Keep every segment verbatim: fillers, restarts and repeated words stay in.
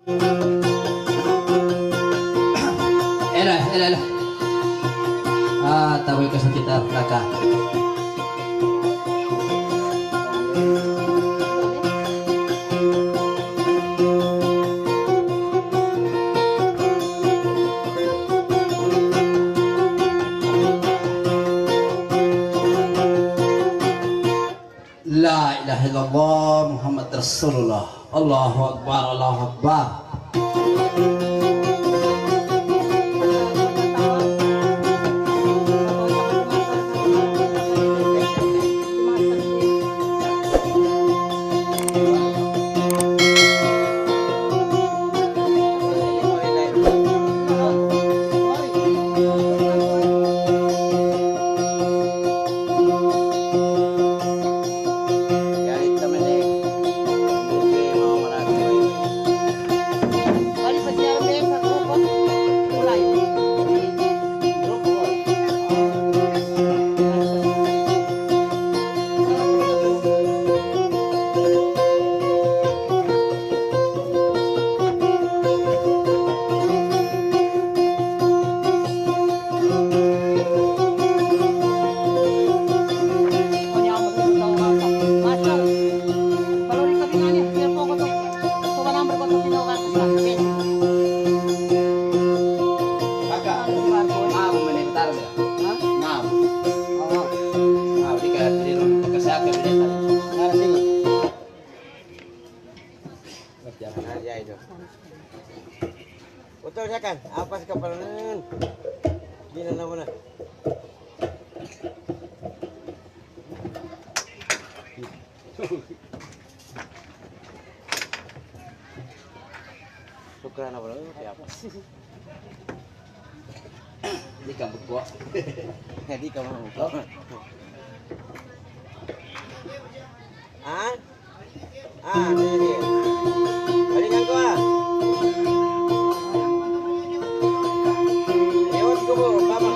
Elah, elah, elah. Ah, tahu ke sekitar belakang. La ilaha illallah Muhammad Rasulullah. Allahu Akbar, Allahu Akbar. Betul ya kan? Apa sih kepalan? Gini namanya. Syukran apa lagi? Siapa? Di kampung gua. Jadi kamu mau? Ah? Ah, ini dia. Balik kan gua. Lewat ke bawah, Bapak.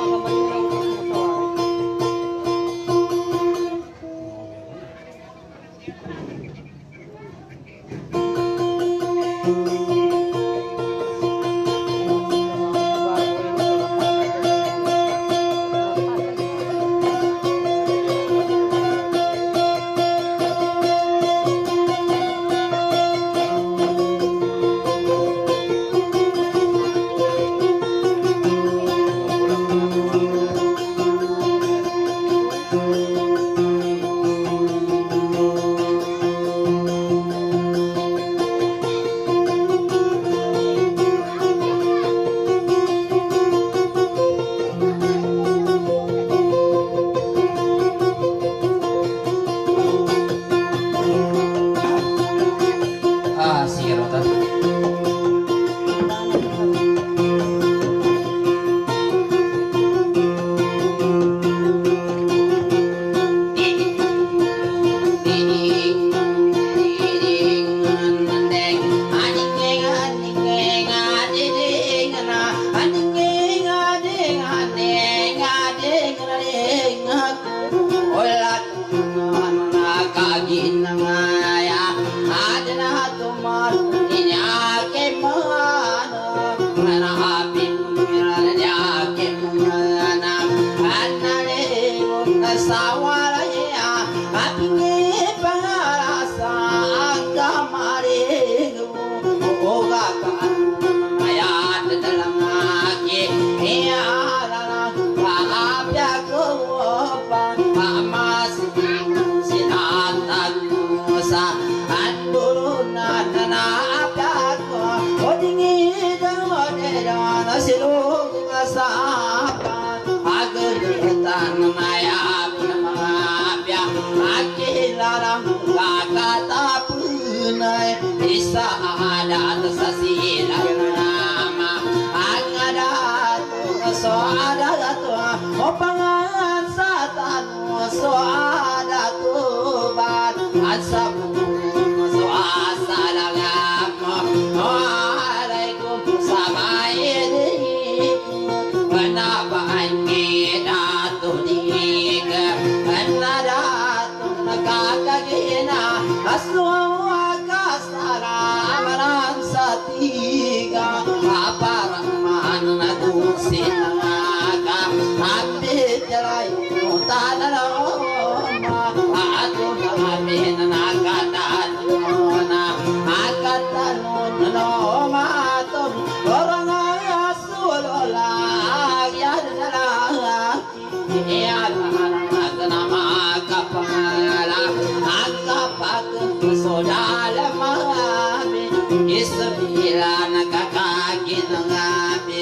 Aswa kasara amaran sati iga aparang mana kusin naga tapi jarai utana loma atu kami naga tanona akatan loma tum orang asulola ya dala ya nama kapala akapak sodala mabe isbila nakakakin ngabe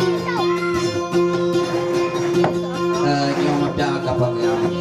eh yung mapya kapag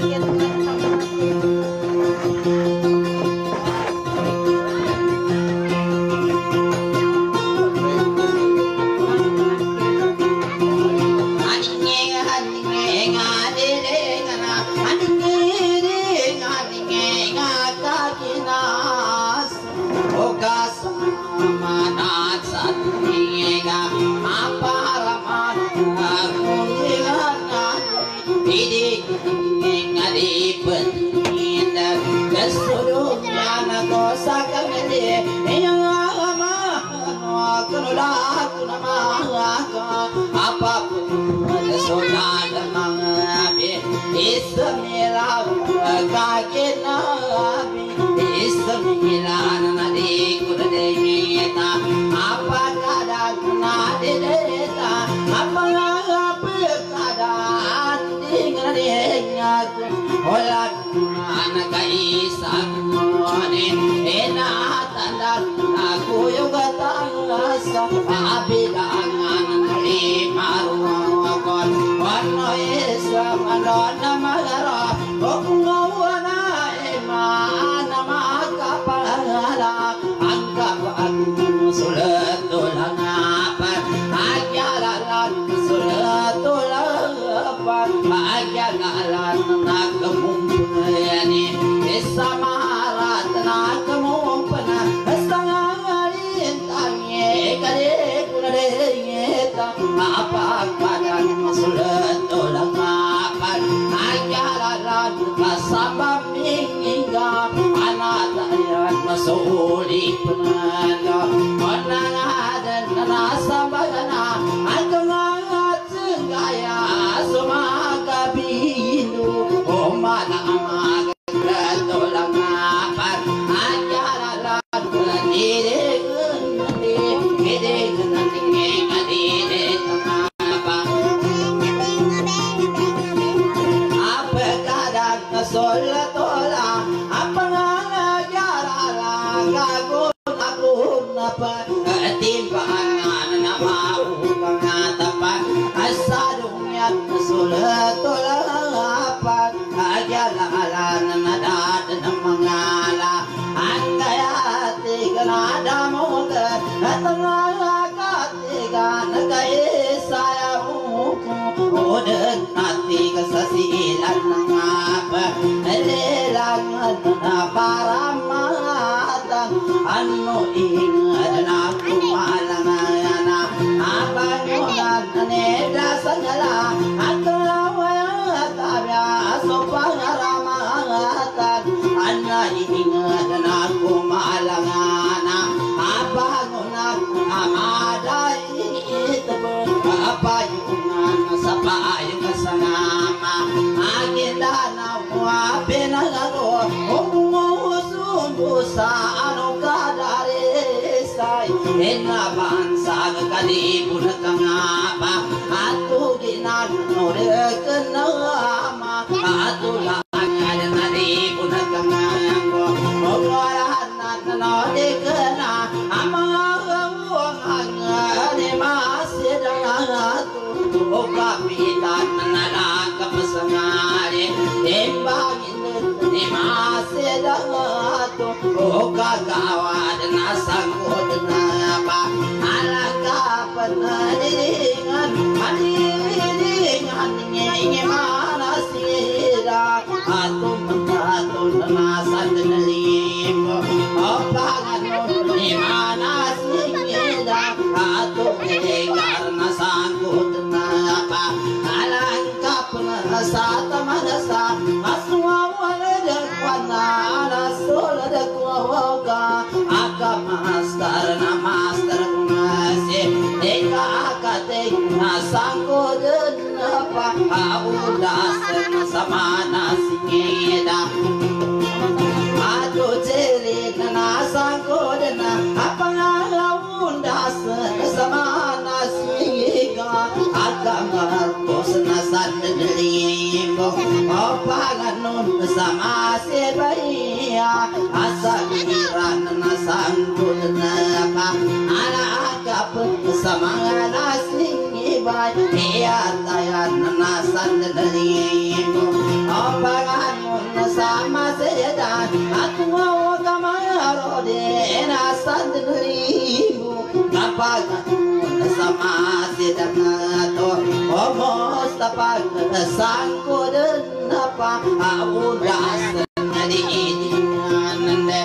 Soli penanda, orang ada nasa bagana, aku ngat gaya semua kabinu, oh mana amak berdolang apa, ajaran diri diri diri diri diri apa, apa kadang solat olah, apa timbangan nama pengatapan asadungnya sulatul apa ajalan nada dan mengala andaya tiga nada muda tengah katiga nagai saya muku udah nanti kesasilan ngapa lelangan para matang anu ingat aku malangana abangunan neda sanyala akalawat abya sopangaramatan anna ingat aku malangana abangunan amadai itu apa yungan sapa yung sanama agindana wa penagago umungo sa ano kadare sai enna bansa kalibun kangapa atu ginano rekenama atu langan nalibun kangango ogorahan no dekena amang angane masidangatu okapitan nalaka pasangare embangin ni masidangatu okagawad nasangod na pa alaka panadiringan adiringan ngi manasira atum atum nasan nalim opagan ni manasira atum dengar nasangod na pa alaka panasata manasa aswa Wana sola de kuaga, aga master na master nasangkodan apa audasan sama nasingeda aduh cerit nasangkodan apa audasan sama nasingega agama kos nasan delimbo apa ganun sama sebaya asagiran nasangkodan apa ala agap sama nasing ibai iya tayan nasan delimbo apa ganun sama sedan aku mau kamarode nasan delimbo apa ganun sama sedan to omos tapag sangkodan apa audas di idinande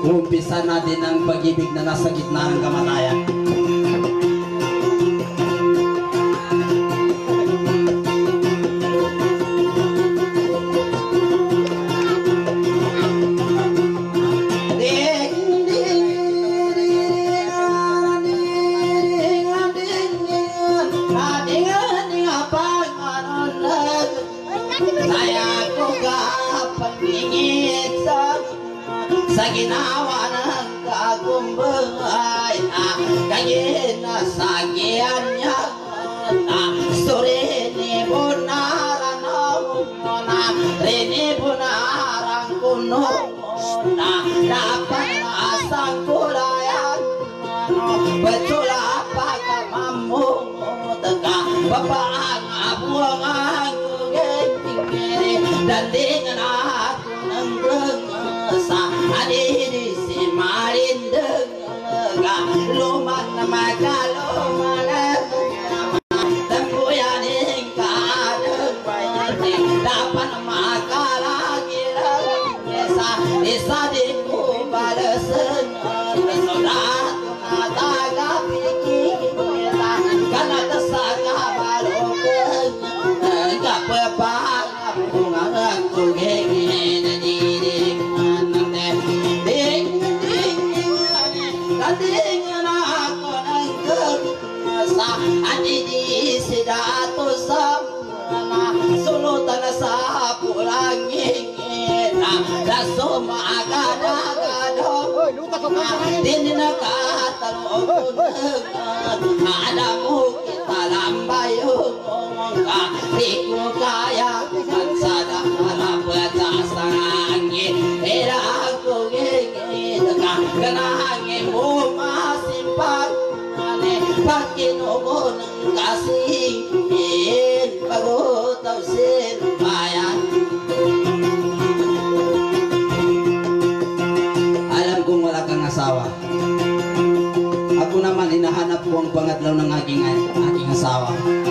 umpisa natin ang pag-ibig na nasa gitna ng kamatayan. Sa ginawa ng kagumbay kayin na sagian niya suri ni bunaran na rini bunarang kuno na dapat na asang kulayan betula pagkamamu teka bapaang abuang ang kugeng dan dengan aku nenggang sa adiri si marindeng ga luman na magaluman tembuyan ing kadeng bayating dapat makalagi sa isa di ko balasan saudara na taga pikita kana tasaga balokan kapapang bunga ko gengin dengan aku nangkep sa adidi sidato sama sulutan sa pulangin na laso maagada-agado din nakatalong ada mo kita lambayo ka di ko kaya kansada harapat sa sangin era ako gigit ka kanangin mo masimpag pakinubo ng kasingin pagutaw bayan. Alam kong wala kang asawa. Ako naman hinahanap ko ang pangatlo ng aking, aking asawa.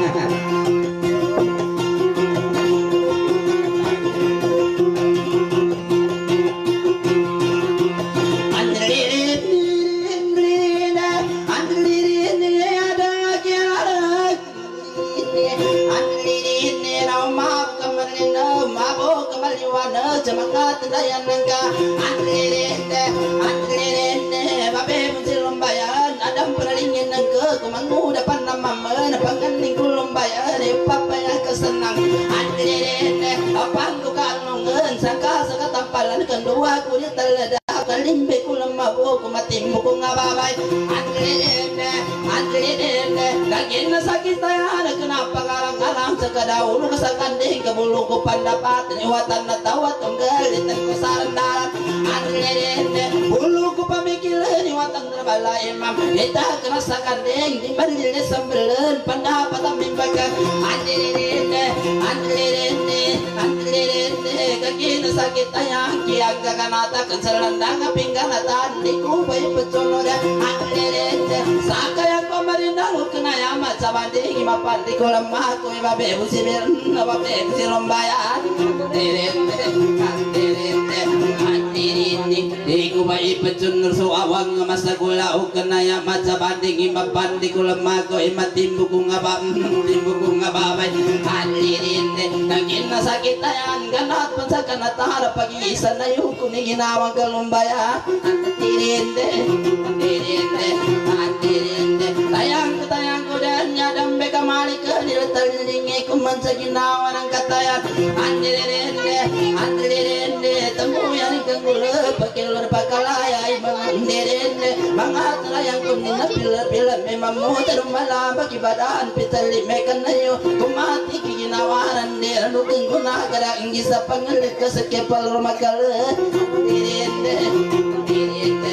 Jemakat dayan nangga anlirende anlirende babe munsilumbayan adam penalingin nangga kumangu dapan namamen pangganing kulumbayan papaya kesenang anlirende apang kukalungan sangka saka tampalan kendua kulit teleda kalimbe kulamabu kumatimbu kungababay anlirende anlirende kagin sakit tayan kenapa karang-karang sekadaulu kesakanding kebulu ku pandapat niwatan na tawat tunggalitan ko sarandaran anlirende bulu ku pamikilan niwatan terbala imam kita kena sakanding di bandil sembelen pendapat amimbakan anlirende anlirende anlirende kagin sakit tayan kiang kakanata kenselandang pingganatan di kubay peconoda anlirende sakayang pamarindang kenayama sabanding imapandi ko lemah ko ibabe usibir nababe silombayan anlirende anlirende anlirende di kubay pecunur so awang masagula o kenayama sabanding imapandi ko lemah ko imatimbu ko ngabam timbu ko ngababay anlirende nagin na sakit tayan ganat pansakan at harap pag-iisa na yung kuning ginawang kalumbaya anlirende anlirende anlirende tayang tayang ko dan nyadambe kamali ke nilatalingin ko man sa ginawa ng katayan anlirende anlirende tembuyan ikang gula pakilor pakalaya anlirende mga talayang ko ninapilar-pilar may mamutan malabak ibadaan pitali mekan na yun kumati kiginawaran nila nukang ko nakaraang isa pangalit ka sa kepal rumakala anlirende anlirende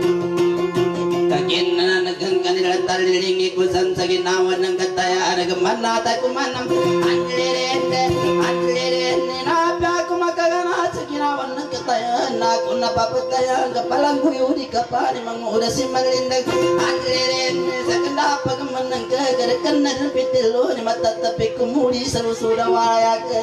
kagin na nagang kanila talilingi kusan sa ginawa ng katayaan nagamanatay kumanam anlirende anlirende napya kumakaganat sa ginawa ng katayaan ako napapatayan kapalang huyudi ka pa ni mga uda si malindag anlirende sa kandapagaman ng kagarakan na ng pitilo ni matatapik kumuli sa lusuda waya ka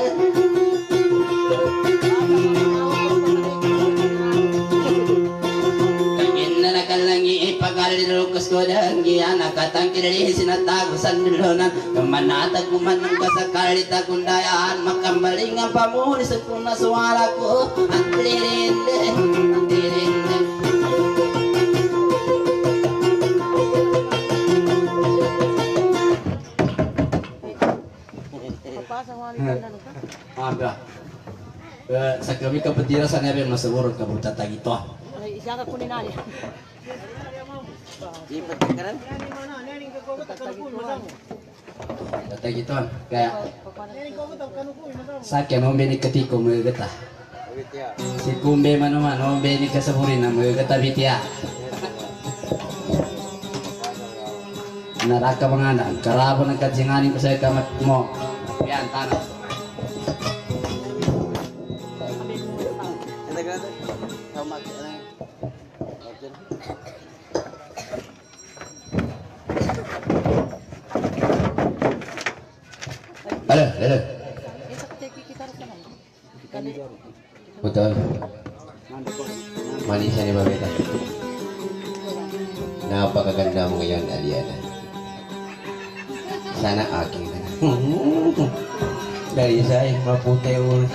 ko danggian nakatang kinali sinatagusan nilonan kemanata kumanang kasakalita kundayaan makambaling ang pamulis at kung nasuwala ko ang lirinde ang lirinde Aga. Sa kami kapatira sa nebe masiguro kabuta tagito. Siya ka kunin ali. Di patakaran. Tagito kaya sa kaya nombe ni katiko magata. Si kumbe man naman nombe ni kasaburin na magata bitya. Naraka manganan karabo ng kajinganin ko sa kamat mo. Yan tanong. Halo, halo. Betul. Manis ni Babeta. Napakaganda mo ngayon, Aliana. Sana aking na. Dari saya maputi ulo.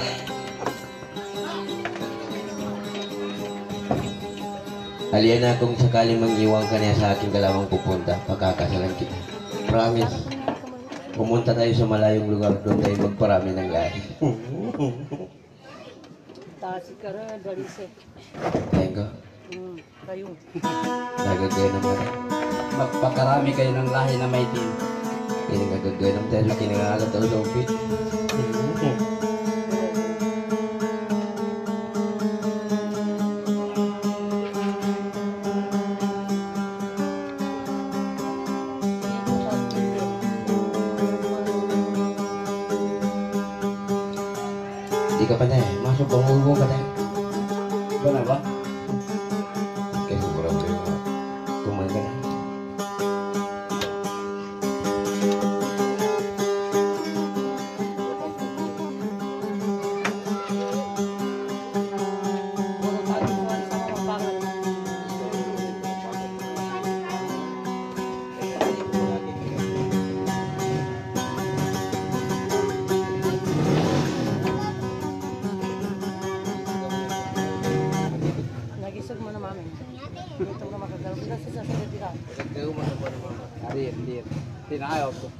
Aliana, kung sakali mangiwang ka niya sa aking dalawang pupunta, pagkakasalan kita. Promise. Pumunta tayo sa malayong lugar, doon tayo magparami ng lahi. Tasi ka rin, dalise. Tengo. Hmm, kayo. Nagagay naman. Magpakarami kayo ng lahi na may din. Ini nagagay naman tayo sa kinangalat o dobi. Di ka pa na eh. Masuk bangun ka na. Benar ba? Kaya siguro ko yung kumain ka na. Nagisag mo na mami. Dito na makagalaw. Bila sa sa dito. Hindi, hindi. Tinayaw ko.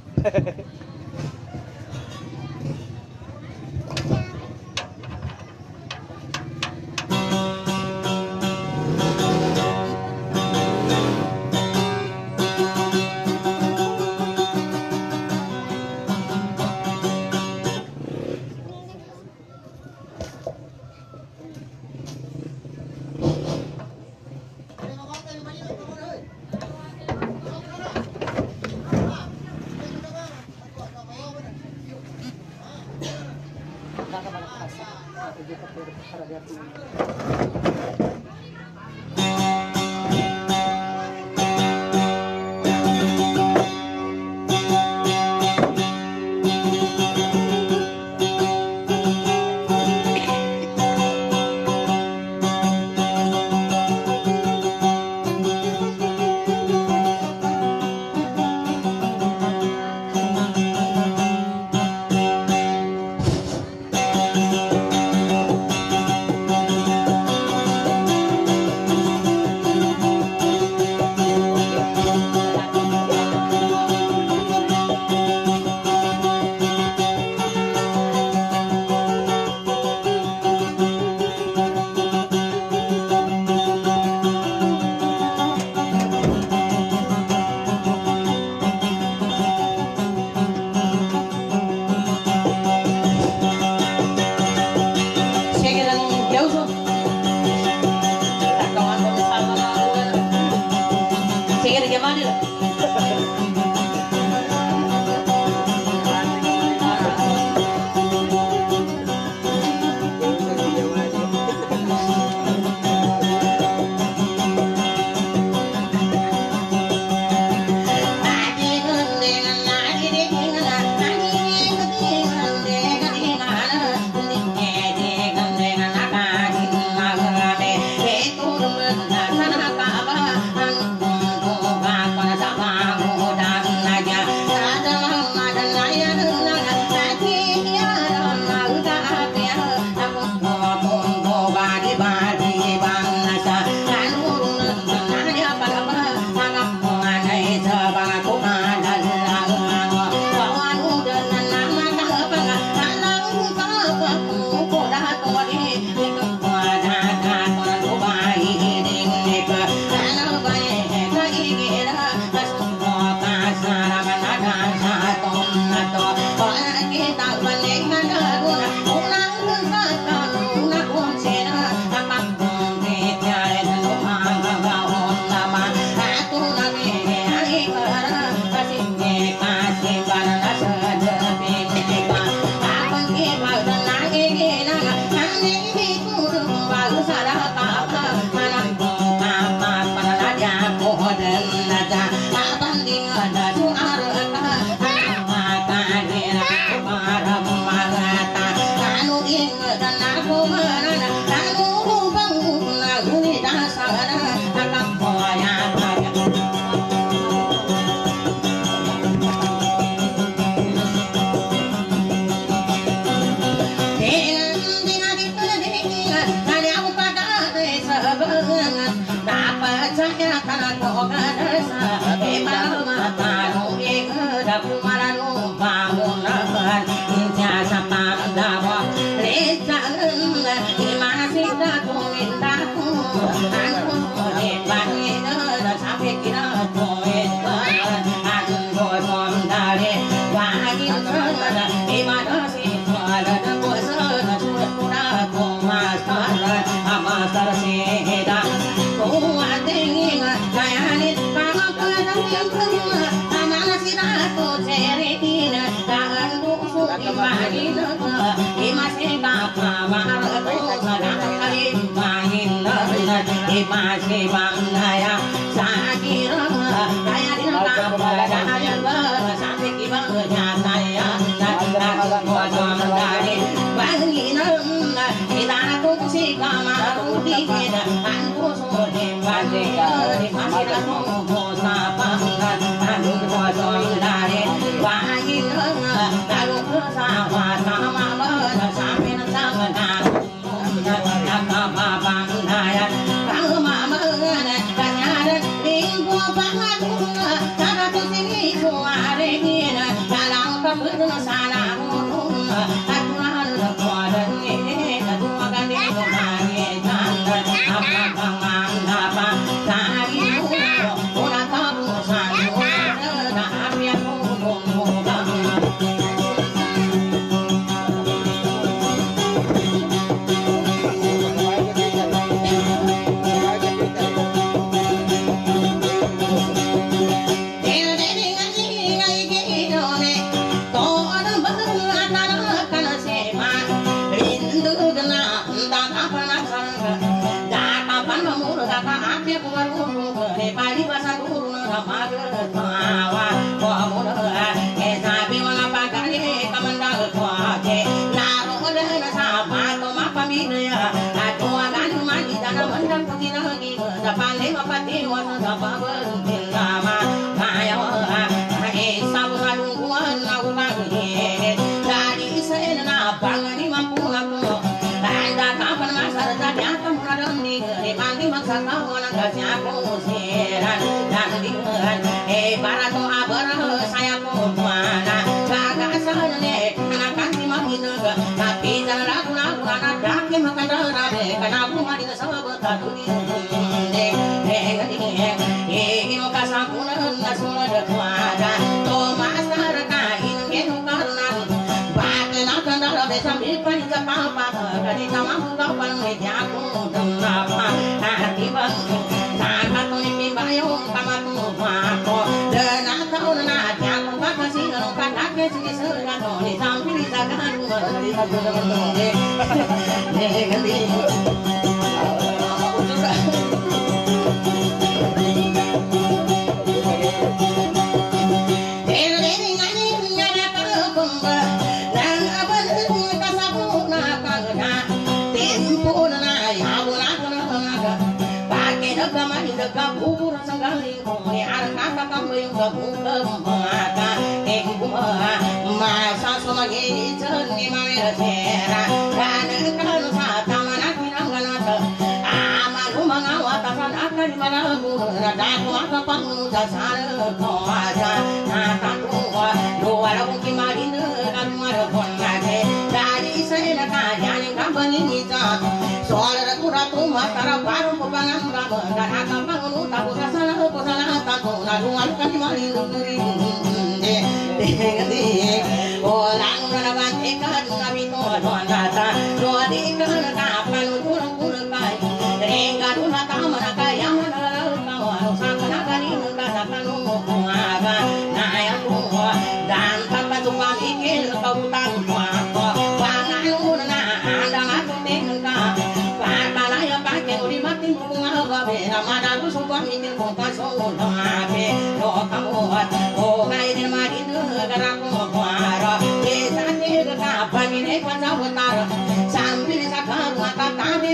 Sambil sakar mata tadi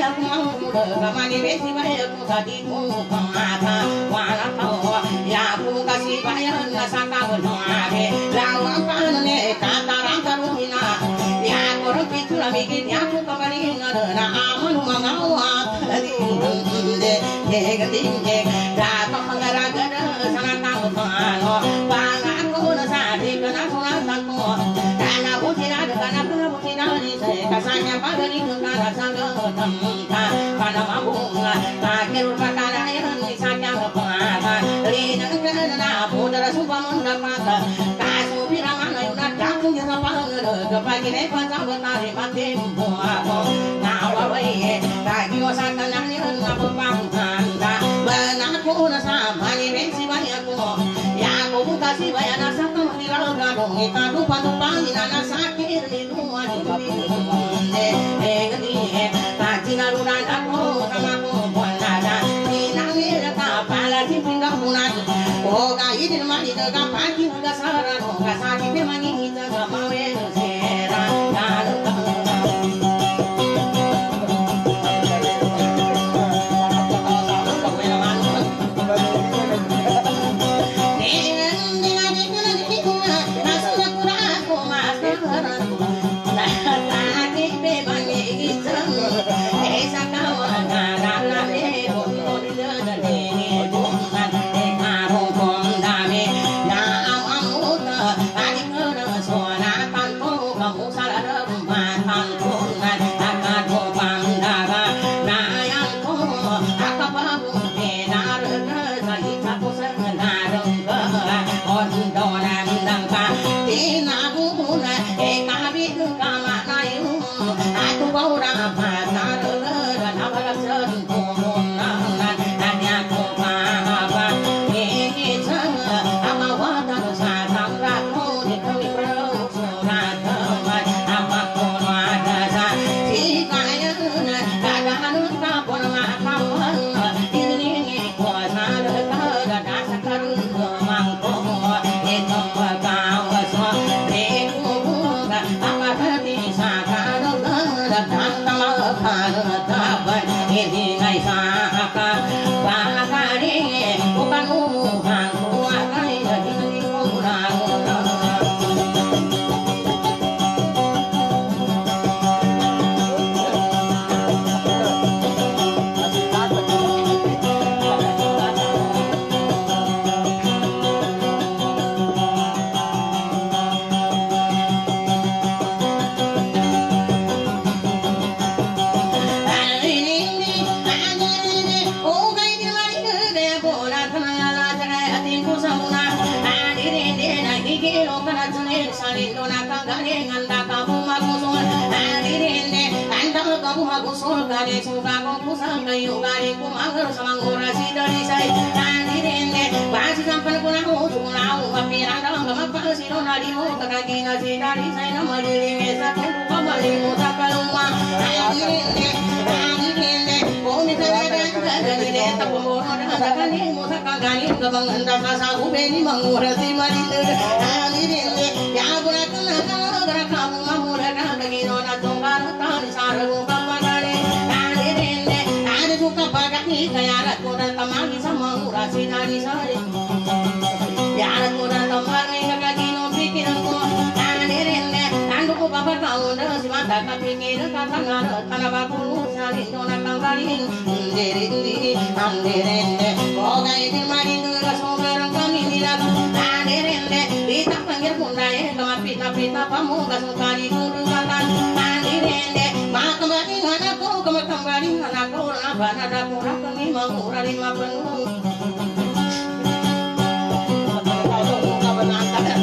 aku mau muda kamani besi bayar aku tadi mu kamata wala kau ya aku kasih bayar nasaka benuade lawan panane katarang karumina ya korang pitu la bikin ya aku kembali ngana aman mangawa tadi de de de dapat menggara-gara sana kamu pano pangaku nasadi kena sunatan ko karena butina karena butina di kasanya pada di negara sana temta karena mabunga akhir perkara yang disanya apa lina kena pudara sumpah mendapata kasu bilangan ayo nak aku yang apa kepagi lepas sampai tari mati buako nawawai kaki osakan yang apa pangkanda benaku nasama ni bensi banyaku ya aku kasih bayar nasa kamu di laut gadung kita lupa lupa di nana sakit di rumah di de de kaji naluran aku sama aku buana di nangir kapala di pinggah munat oh kai di rumah di dekat pagi nggak saran nggak sakit memang ini jaga mawe sera lalu Gari suka kau kusang kayu gari kumangur samangurasi dari saya nandirende basi sampan kunahu sunahu apirang dalam gamapa sino nadimu kakaki nasi dari saya nama diri satu kembali muta kaluma nandirende nandirende kau misalnya dari desa pembono dan kali muta kagani kebangan dasa sahu beni mangurasi marindu nandirende ya gunakan nama gerak kamu mamurakan bagi nona tunggal tani sarung suka pagani kaya alat ko dan tamagi sa mangurasi dari saya ya alat ko dan tamagi kakagino pikiran ko nandirinde tando ko papatao na si mata kapingin katangar tanaba ko salin ko na tanggalin nandirinde nandirinde kogay di marindo la sobrang kami nila nandirinde kita panggil pundaye kamapita-pita pamugas mukali kurungatan nandirinde makambali anakku kamakambali anakku bana da kurang kami mangura lima penuh. Kalau muka benangkan.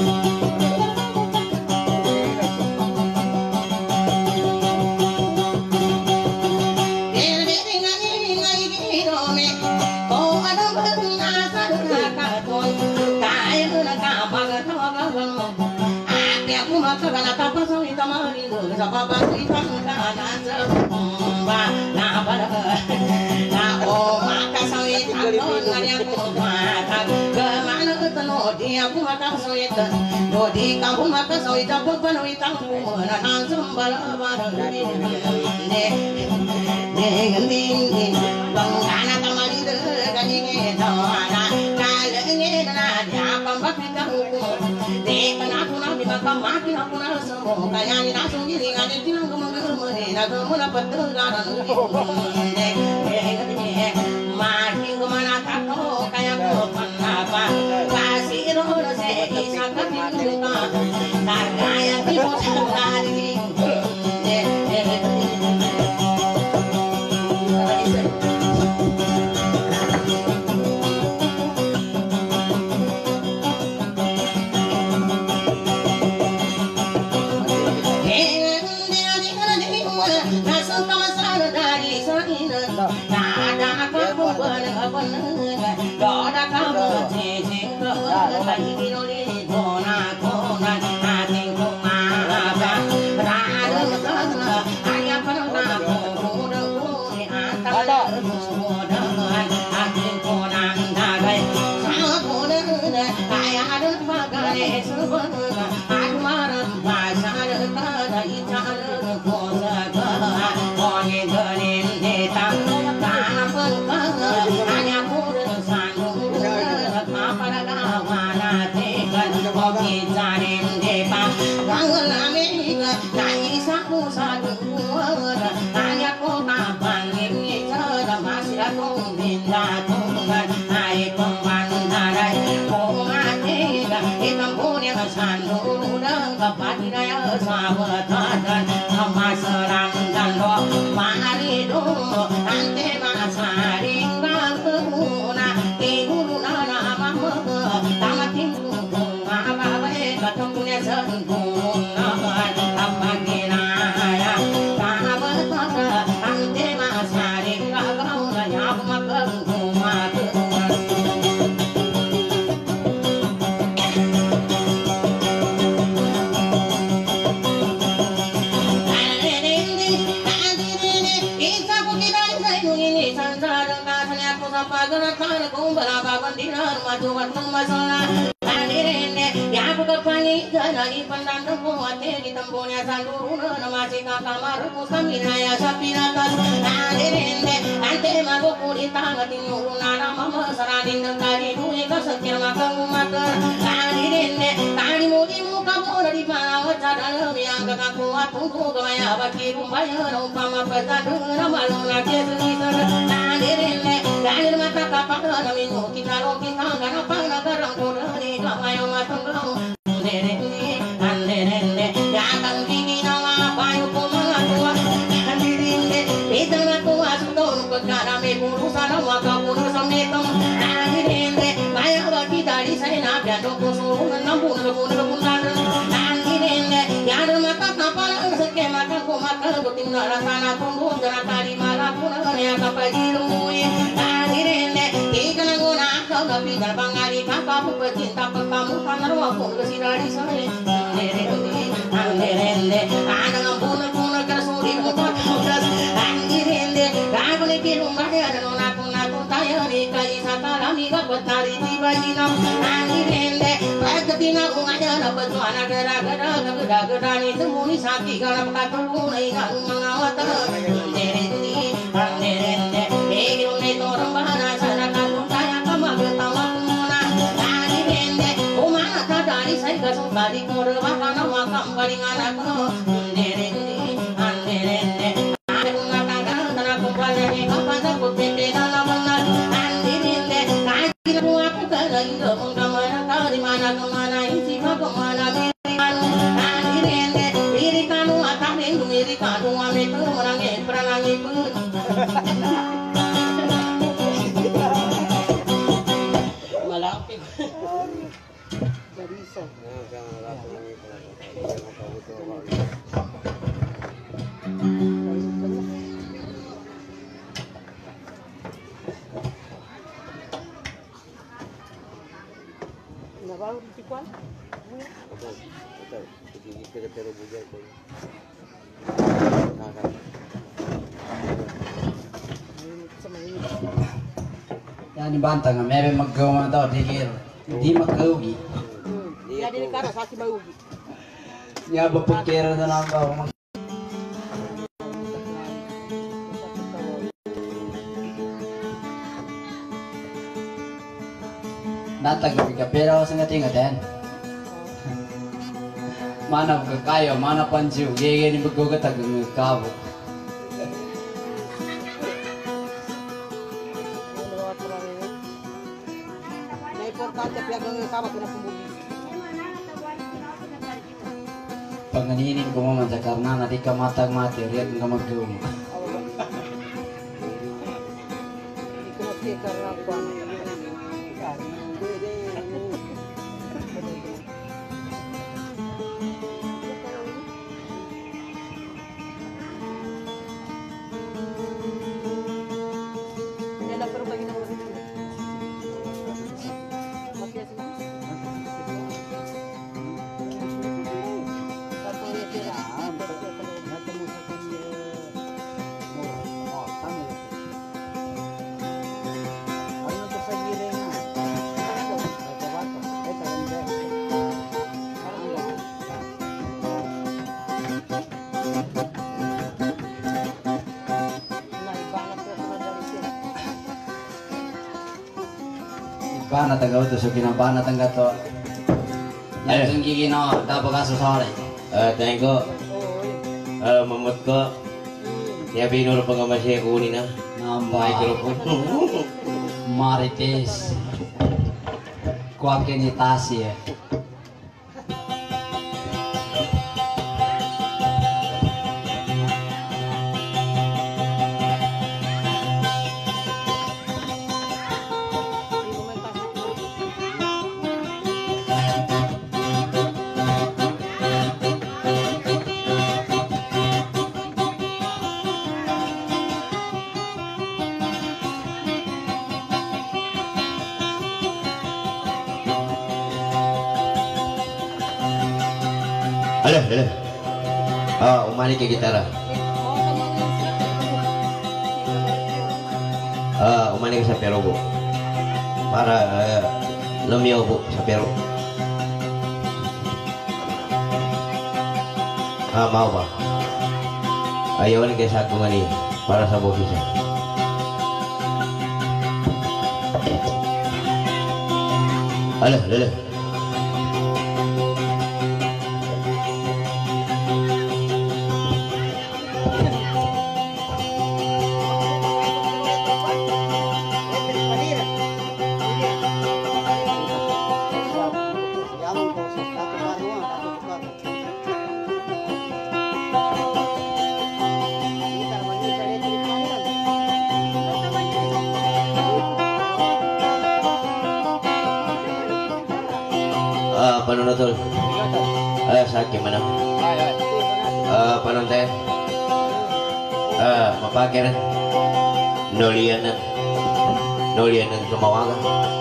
Diri ngani ngai kirome, kau ada benasa kakakon, kaya nak apa kata apa Aku aku maka kana apa so ita mari do sa papa ita kana sa ba na ba na o maka so ita do ngari aku maka ke mana keteno di aku maka so ita do di kamu maka so ita papa no ita mu na na sambal ba ne ne dengan dingin bangana kamari gajinge tawara kalenge na dia pambaki kamu de kana kuna di makam makin aku na semua kaya ni na sungiri ngani tinang kemenggemene na kemuna betul garan makin kemana kako kaya ko panapa kasih rono se isa katinta kaya ki sari Yan ibantang nga may maggawa daw dikir. Di magkaugi. Ya di kara saki baugi. Ya bapukira na lang daw. Datang ke kapera ko sa nga tingatan. Mana ka kayo, mana panju, gege ni maggugatag ng kabo. Na importante piagang ng kama kung pumuli. Pag naninin ko mo man sa karna, na di ka matag mati, riyak nga maggawin. Hindi ko makikar na ako. Bana tagaw to so kinabana tangga to. Yang tinggi gino dapat kasus sore. Eh, tengok. Eh, mamut ko. Ya binur pengamasya kuning na. Nambah Mikrofon. marites. Kuakin itasi ya. Alah, alah. Ah, umani ke gitara. Ah, umani ke sapero bu. Para uh, lumio bu sapero. Ah, mau ba? Ayaw ni ke sakungan ni para sa bosisa. Alah, alah. Ah, paano na tol? Ah, sa akin man. Ah, paano tayo? Ah, mapakiran. Nolian na. Nolian na tumawagan.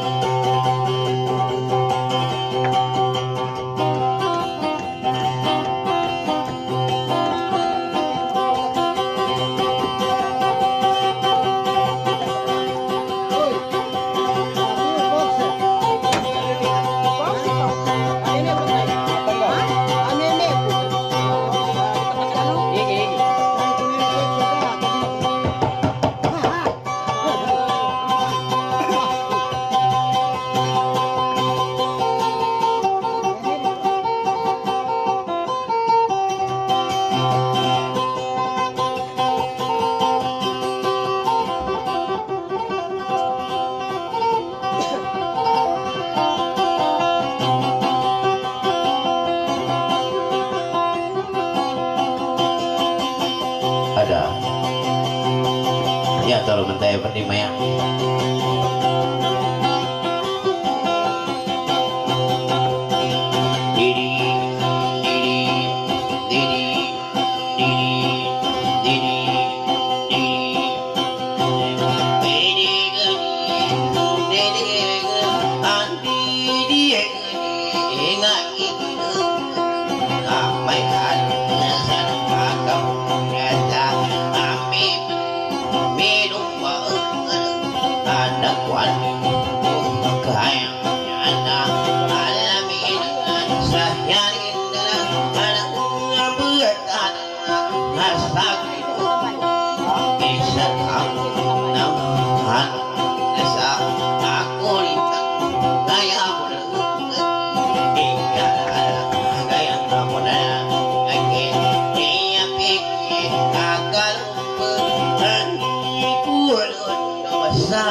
Ada. Ya, tolong mentaya pendimaya. Aku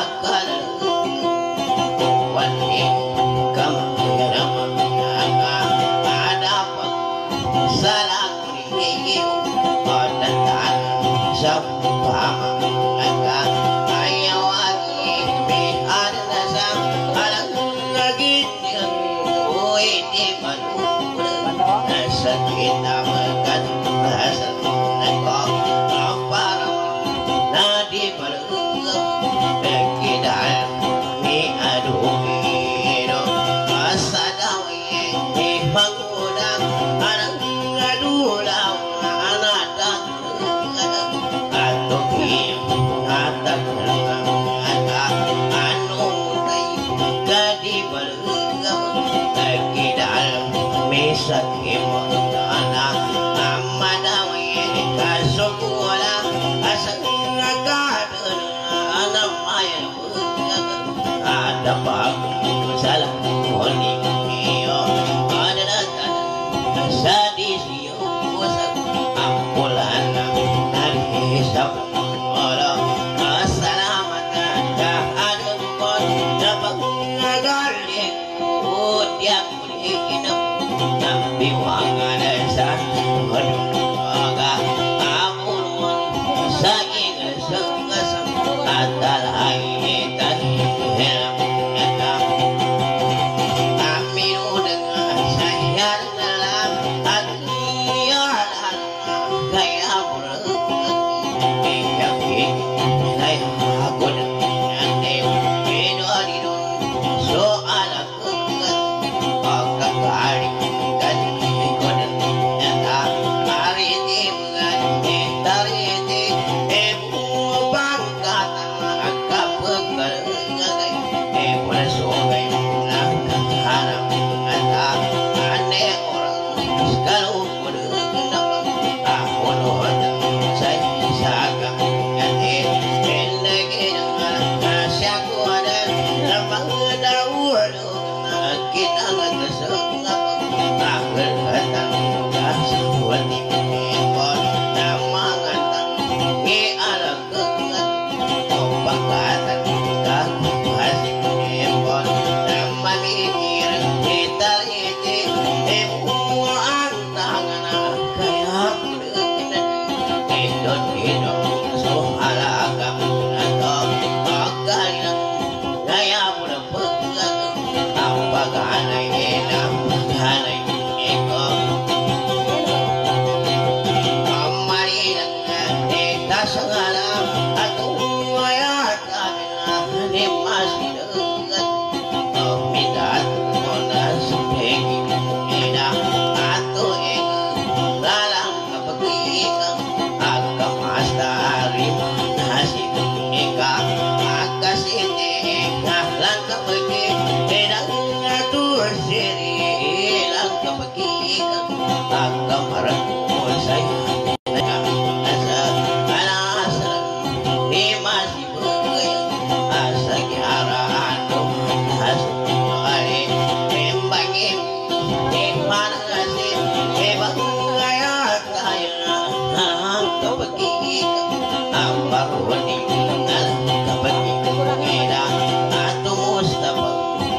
Ambar wani ngal kapati eda atu mustafa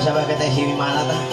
sabah kata si mana ta?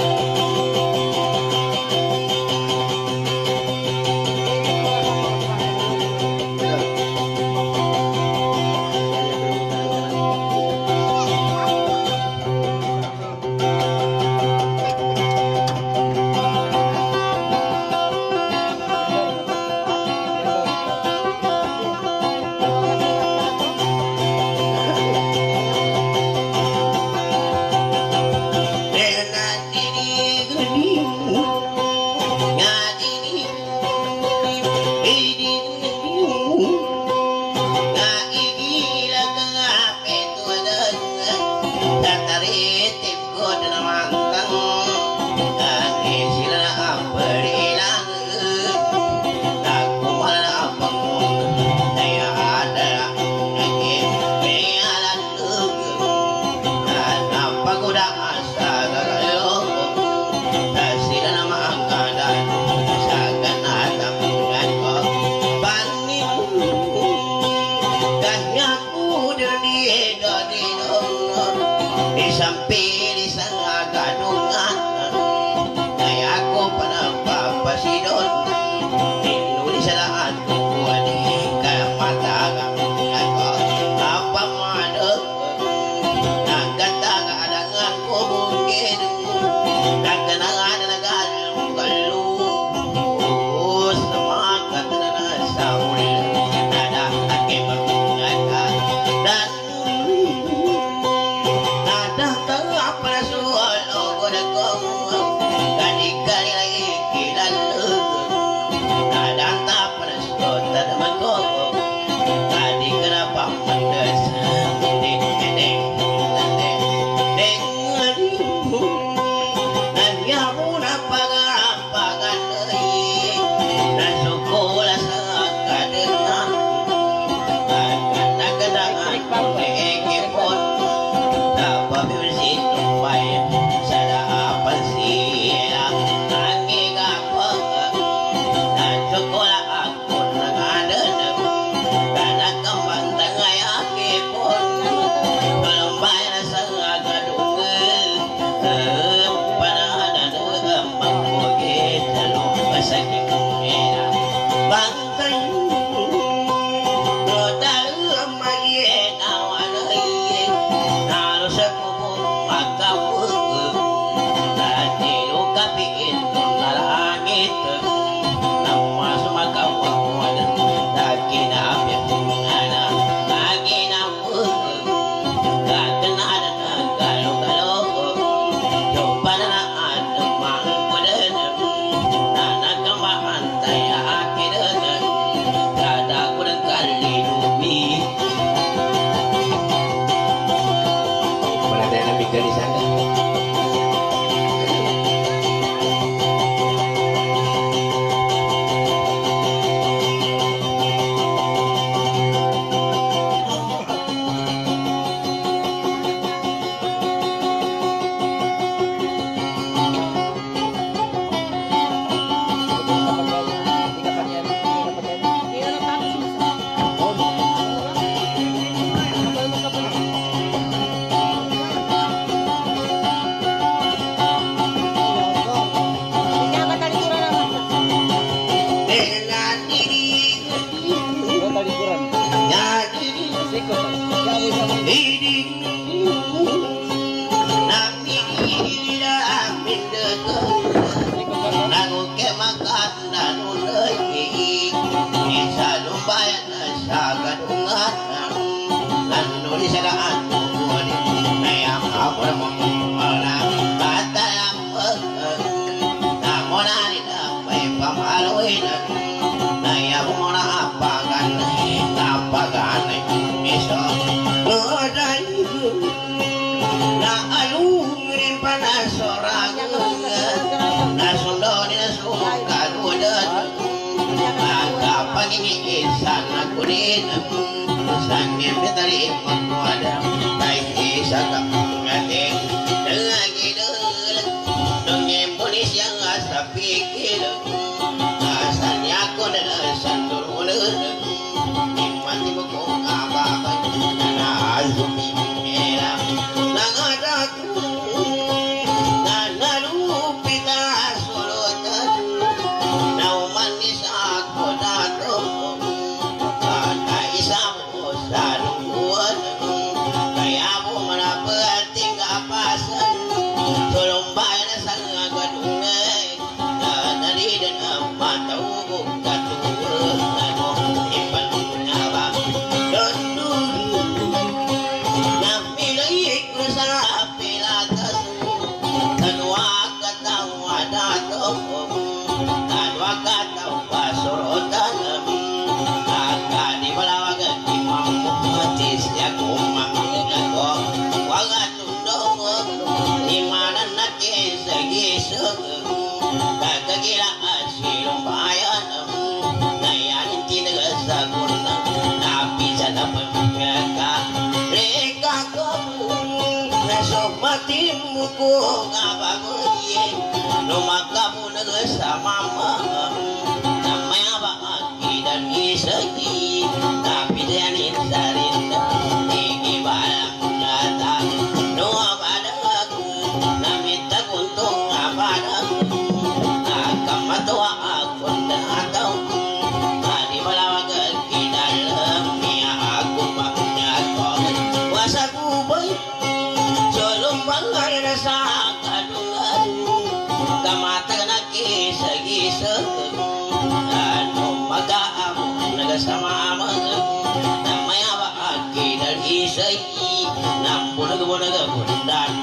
kakagilaan silumpayan ngayon tinagas ako na napisa na pagkaka reka ko nasok matimu ko nga bagoye lumaka mo nagasama ma namaya ba akidan isagi tapi danin sarin ikibalang nata no abada aku namita kuntong abada nakamatua ako na ataw di malawag kinalam niya ako makunyaton wasa kubay solumbang na sa kadungan kamatag na kisa-gisa ano mag-aamo nagasama na may abaaki dan isay ng bunag-bunag bundan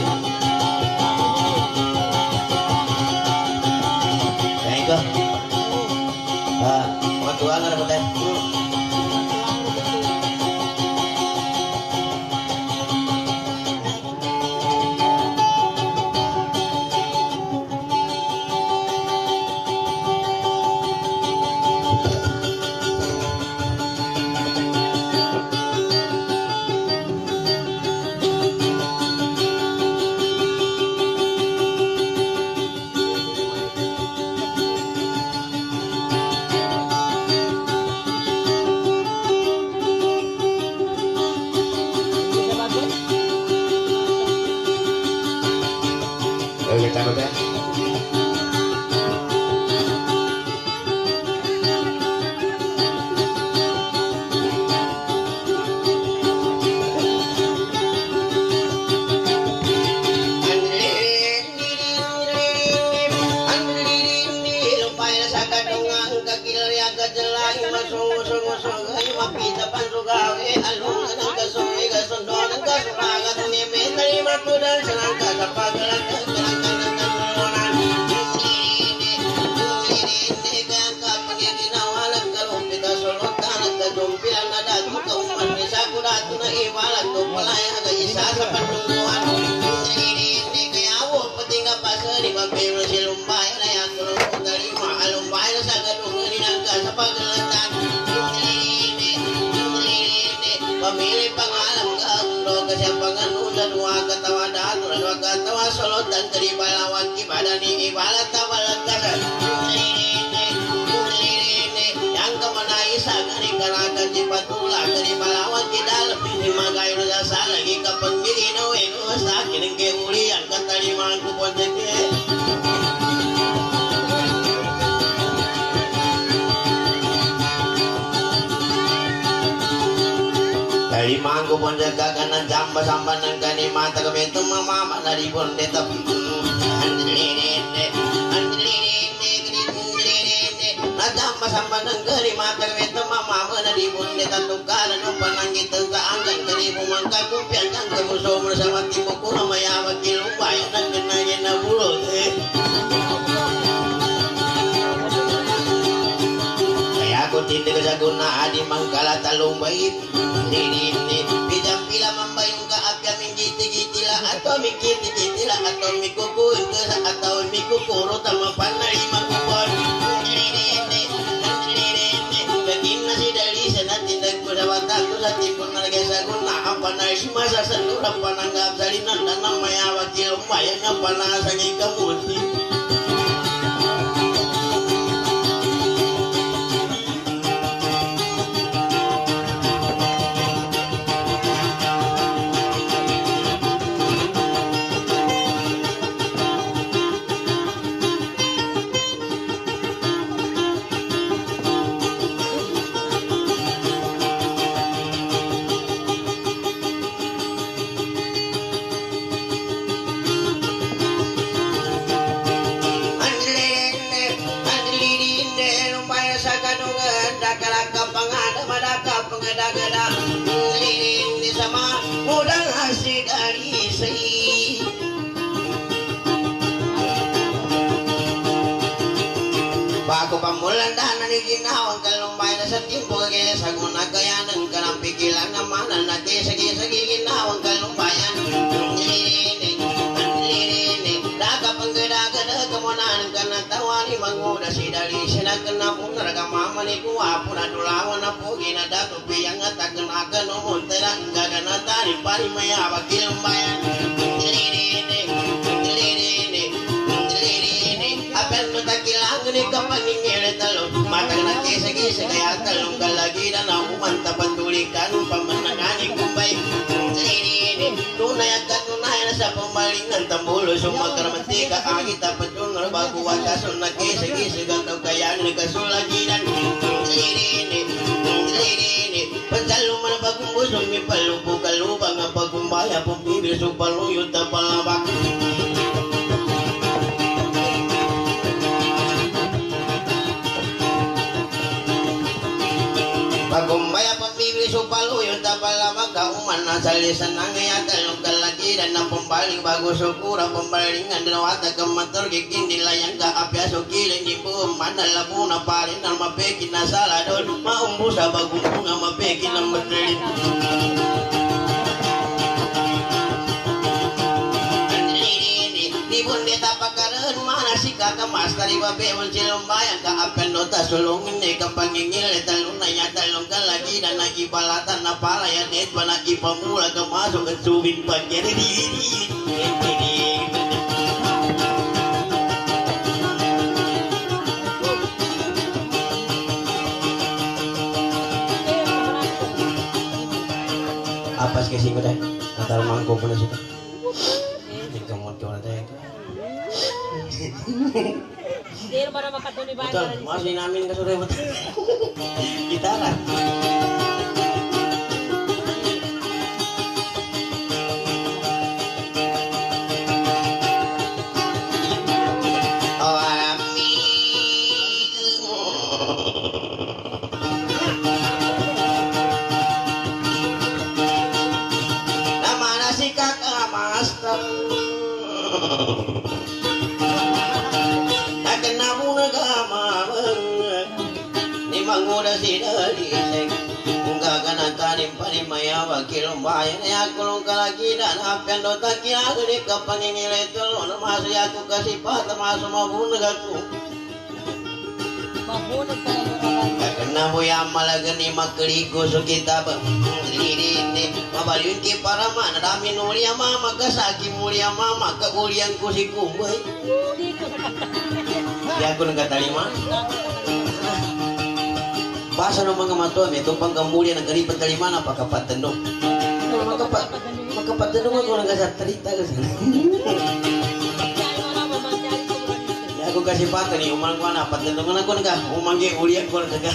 thank you ah matuwa nga na po tayo kita udah pemilih pengalam kaulo kesyapangan udah dua ketawa datu dua ketawa solot dan terima lawan ibadani ibalat tawalat kasar yang kemana isa dari karakan cipatula terima lawan tidak lebih dimagai udah salah lagi kapan gini nawe nusa kini keuli yang keterima aku ponjeke dari mangku pun jaga kanan jamba sampan dan kani mata kebetu mama mana di pun tetap anjlirinde anjlirinde anjlirinde na jamba sampan dan kani mata kebetu mama mana di pun tetap tukaran umpan angin tengka angkan kani mumangka kupian yang kemusuh bersama timu kurang maya wakil upaya dan kena jena bulu aku tindak saguna adi mangkala talung baik ini ini bidang pila membayung ke api minggiti gitilah atau mikiti gitilah atau mikuku ke atau mikukuru tama panai makupon ini ini ini ini begini si dari sana tindak berawat aku sati pun mereka saguna apa nasi masa senur apa nanggap salinan dan namanya wakil bayang apa nasanya kamu Bago pamulan dahanan iginawang kalumbay na sa timpo kaya sa guna kaya ng karang pikilan na manan na kisagi-sagi ginawang kalumbayan ang lirinig, ang lirinig daga panggadaga na kamo kawanan kana tawani manguda sidali sina kena punar mama ni kuwa puna dulawan na pugi na datu piyang ata kena kena muntera gagana tani pari maya wakil bayan dilirine dilirine dilirine apen mutakilang ni kapangingil talo mata na kisa kisa kaya talong kalagida na umanta patulikan pamanangani kumbay dilirine tunay agad tunay na sa pamalingan tambulo sumakar mantika agita patunor bago wakasun na kisa kisa gantaw kaya nagkasulagidan dilirine dilirine Pansalong man bagong busong may palubog-alubang ang pagumbaya pumibig sa paluyot na palabak Pagumbaya pumibig sa paluyot na palabak kauman na salisan na ngayon talong kalagidan na pumbaling bago sukura pumbalingan dinawata kamator kikindilayan ka apya so kilin di buong manalabu na parin na mapekin na saladon maumbu sa bagong bunga mapekin na madrid Ibon dita pagkaroon mana si kakamas tari babewon silong bayan ka apen nota sulungin ni kapangingil talong na ya talong kalagidan na ibalatan na palaya net pa na ipamula ka masok at subing pagyan Apas kasi ko dahil natarumang ko po na siya hindi ka mo ito na tayo Hindi naman na makatuni ba? betul, masih namin ka sudah betul gitara oh ami nama nasi kakak master manguda sidali sek unga kana tanim pani maya wakil bayan ya kulung kalagidan apian dota kira gede kapangingile tolo masu yaku kasih pat masu mabun gaku Mahunod ka na kena buya malagani makligo so kita ba lirine mabaliun ki para mana dami nulia mama kasaki mulia mama ka ulian ku si kumbai Hindi ko nakakatawa. ya aku nagatalima Basa ng mga mato, may itong pangkamuli ng garipan talimana pagkapatandong. Magkapatandong ako ng kasatalita kasi. Ya ako kasi pata ni umang ko na patandong ako nga umanggi ulian ko nga.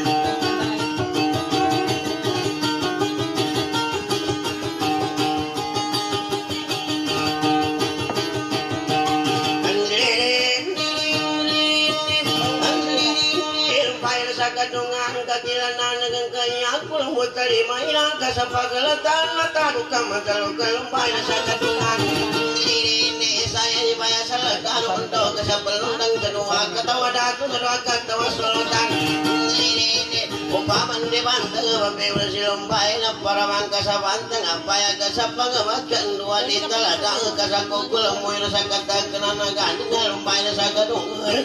Kadungan kakilanan ng kanya kulong mo talima ilang ka sa pagalatan matano ka magalong-galong bayan sa kadungan Nilini saya ni bayan sa lagano undo ka sa balundang kanuha katawa dato sa doa katawa sulutan Nilini upaman di bantang mabibra silong bayan na paramang ka sa bantang apaya ka sa pangamakan dua di taladang ka sa kukulong mo yun sa katagkananagan ngalong bayan sa kadungan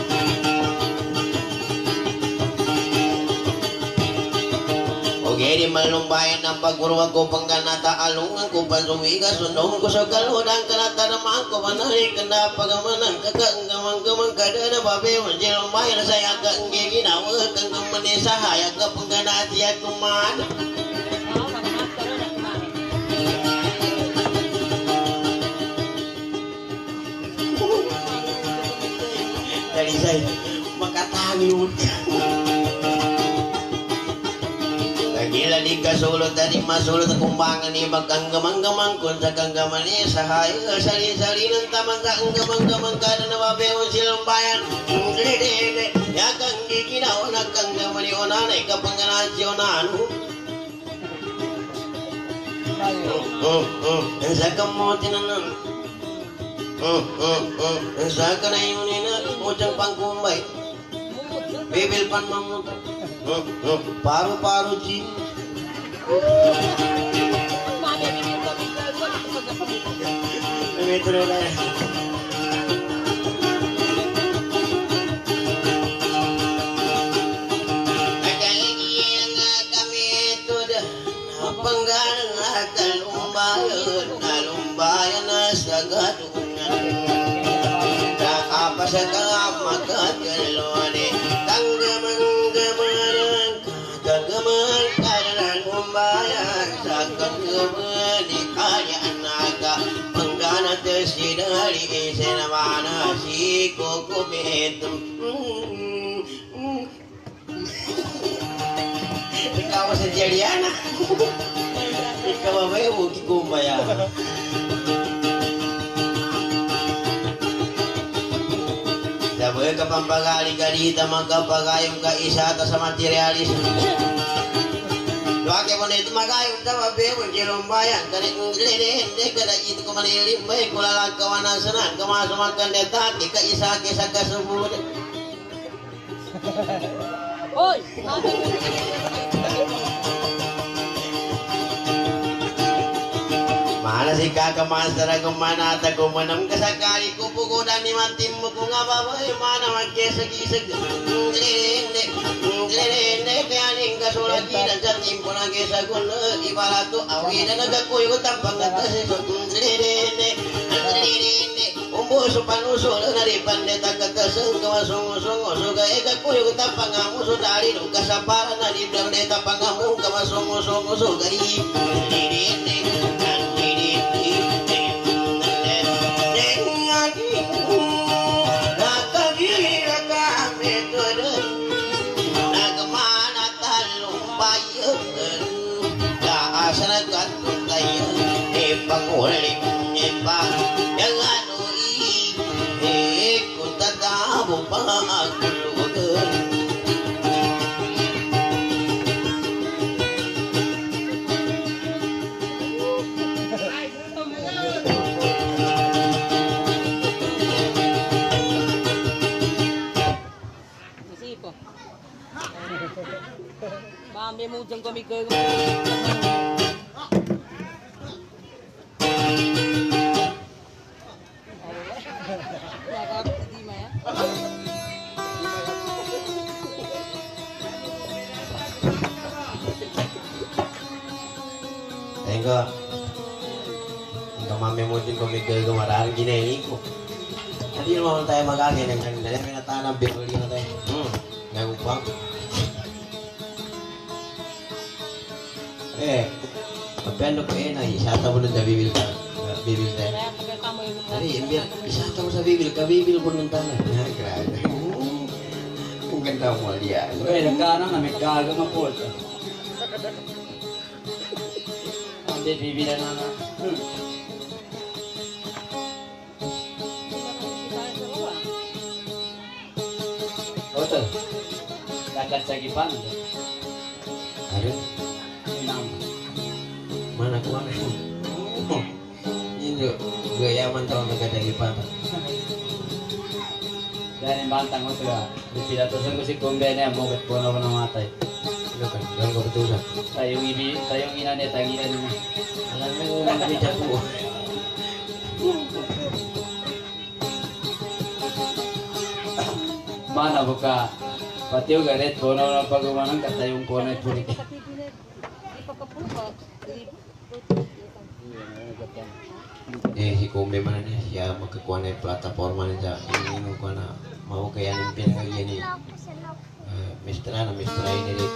Oke di malumbayan ng pagurwa ko pangkanata alungan ko pansuwiga sundong ko sa kaludang kanata naman ko manalik kanda pagamanan kakanggamang-gamang kada na babe manjilumbayan saya kaanggi ginawa kang manisa hayag ka pangkanati at kuman dari saya makatangiw Gila di kasulot tadi masulot kumbangan ni magkanggamang-gamang kun sa kanggaman ni sahay sali-sali ng taman sa kanggamang-gamang kada na babewon silang bayan dede ya kang giginaw na kanggaman ni onanay kapanganasyonan oh oh sa kamote nanan oh oh oh sa kanayon ni na muchang pangkumbay bibil pan mamuta paru-paru ji pasakap makakelone tanggaman-gamaran kagaman kadaran umbayan sakat gemeni kaya naga penggana tersidari senamana si koko betum ikaw sa Jeliana ikaw ba yung kumbaya Dapat kapampagali-galita magkapagayong kaisa sa materialis. Lagi mo nito magayong dapat bebo jirong bayan. Kanit ng lilihindi kada ito kumalilimbay kulalag kawanan sanan kamasumakan detati kaisa kisa kasubud. Oy! Mana si kakak master aku mana tak aku menam kesakari kupu kuda ni mati muku ngapa boy mana makai segi segi ngelende ngelende kayaning kasulaki dan jatim pun lagi sagun ibarat tu awi dan agak kuy ku tampang atas itu ngelende ngelende umbu supan usul dari pandai tak keseng kamasung usung suga agak kuy ku tampang kamu sudari nu kasaparan dari berde tampang kamu kamasung usung suga i ngelende Asanakan tayo ipanguling ipa yang anu i ikut tatamu pangulugan Sipo. Mami mo dyan kami kayo. Tengok, enggak mami mo din kumigay gumaraan gini ko. Hindi naman tayo mag-agin ng kanila. May natanang bibuli na tayo. Hmm, nagupang. Eh, magpendo ko eh na isata mo nung bibil ka. Bibil tayo. Hindi, isata mo sa bibil ka. Bibil ko nung tanah. Grabe. Kung ganda mo liya. Eh, nagkaano na may gagang ang po. Hindi, bibilan na na. Hmm. Oto, dagat sa gipan. Ada? Enam. Mana ko ano? Ini gayaman taon na kadagipan. Dahil yung bantang ko sila. Pinatusan ko si Kumbe na yan, mukit po na ako namatay. Ano ka? Gano'n ka patusan? Tayong ibi, tayong ina niya, tayong ina niya. Alam mo, magkita po. Mana buka patio garet po na ako pag-umanang katayong po na ito. Eh, si Kumbe mana niya, siya magkakuha na yung plataforma niya. Ini ko na, mau kaya ng pinagagyan ni Mistra na Mistra ini dito.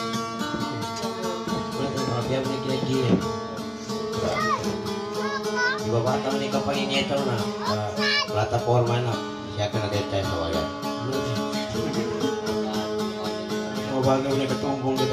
Mabiyak na kina-kina. Ibabatang ni kapag inyeto na plataforma na, siya ka na dito tayo sa wala. Mabagaw na katumbong kita.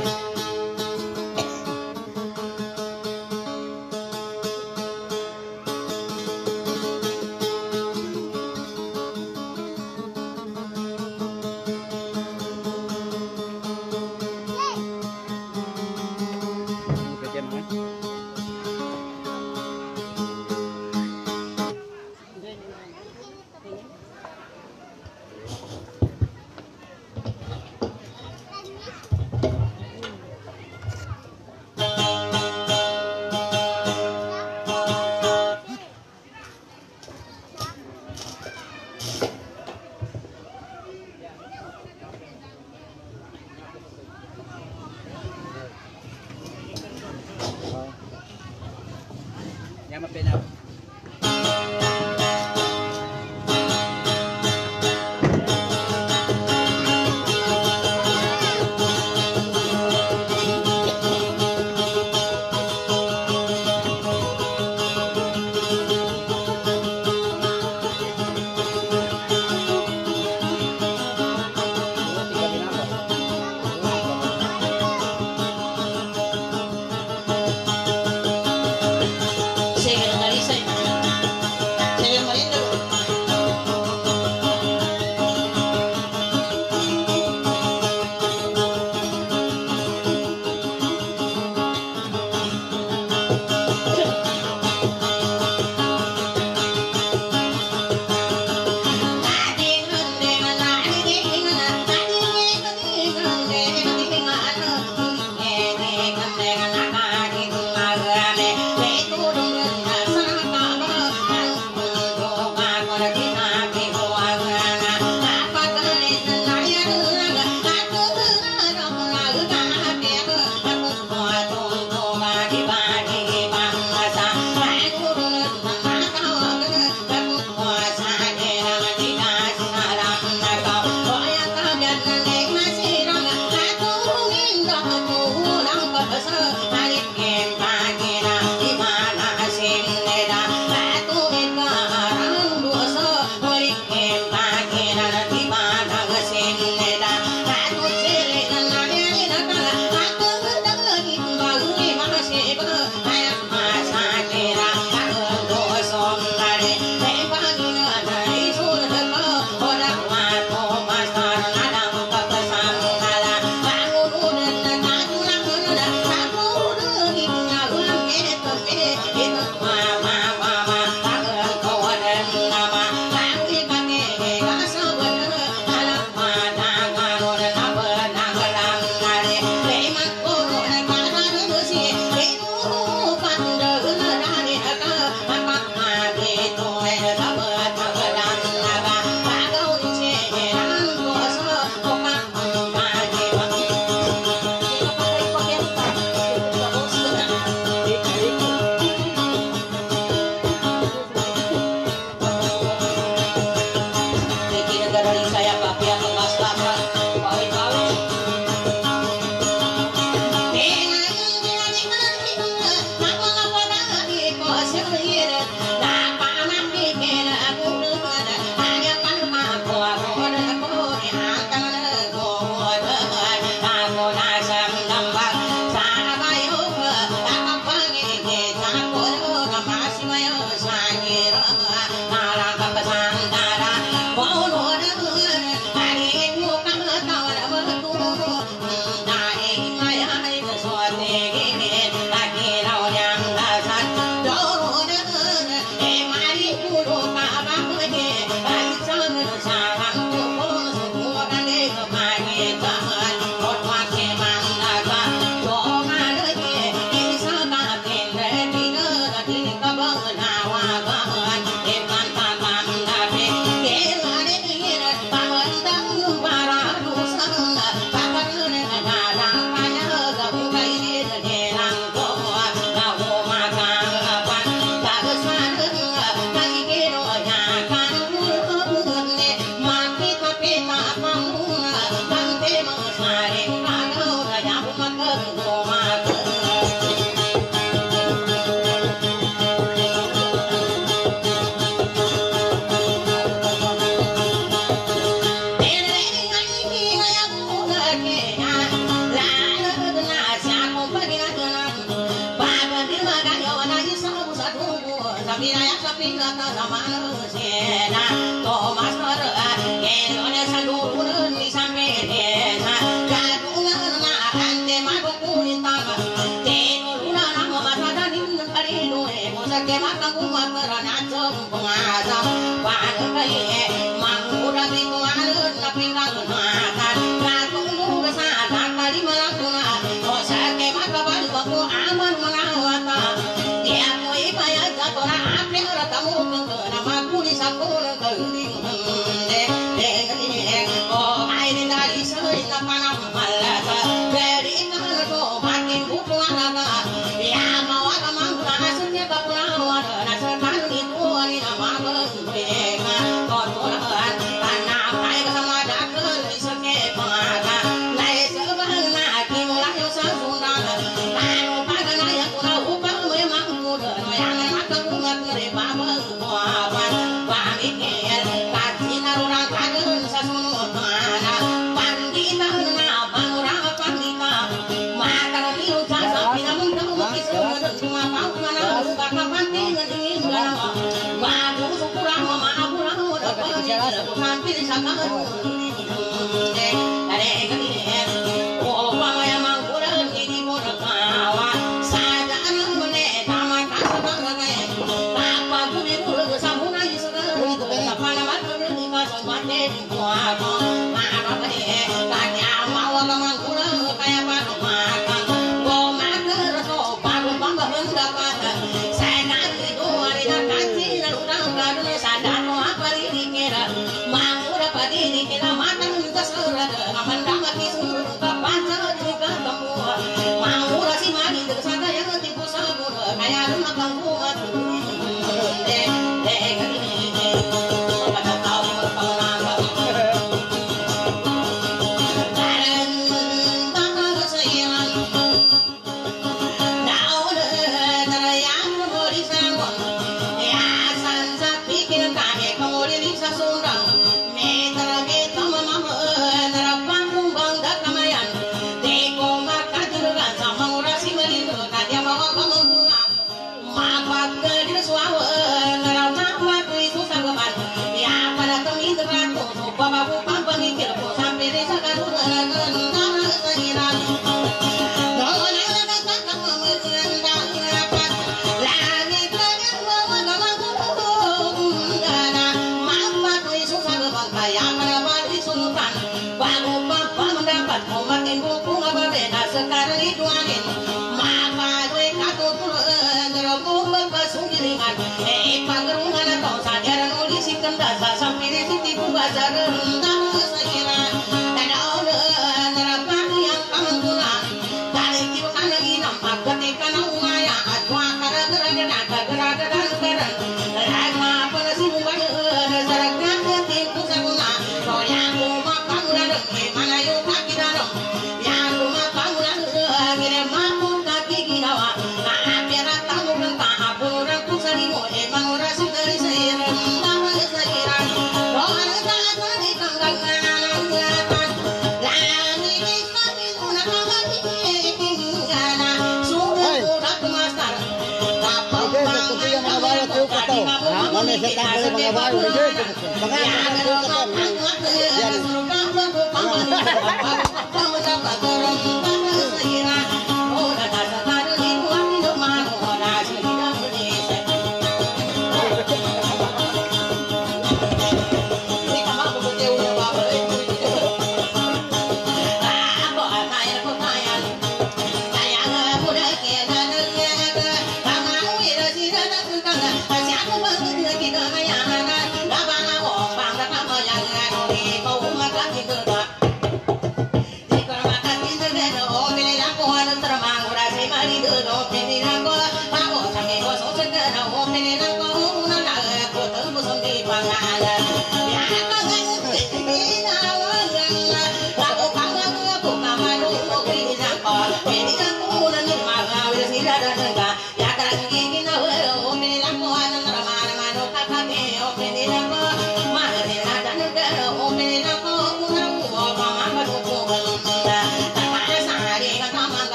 Bang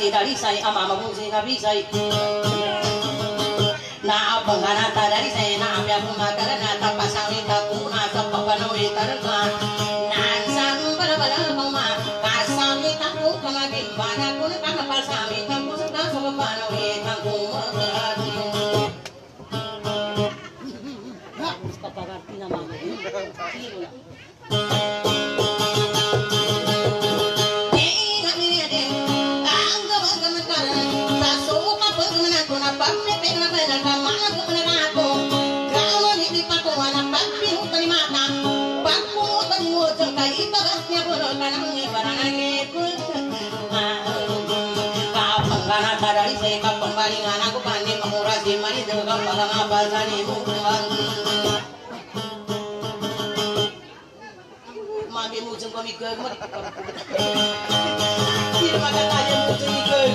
dari saya ama mabusi nabi saya na pangana dari saya na apya pumakara na tapasang itaku na tapapano itarga na sang bala bala mama kasang itaku kamagin bana kun kanapal sami taku sa sabapano itaku magati na kapagarti na mama tiro na pembalingan aku pandai menguras di mani dengan palang apa sani mukuan mami mujung komikir tidak makan aja mujung ikir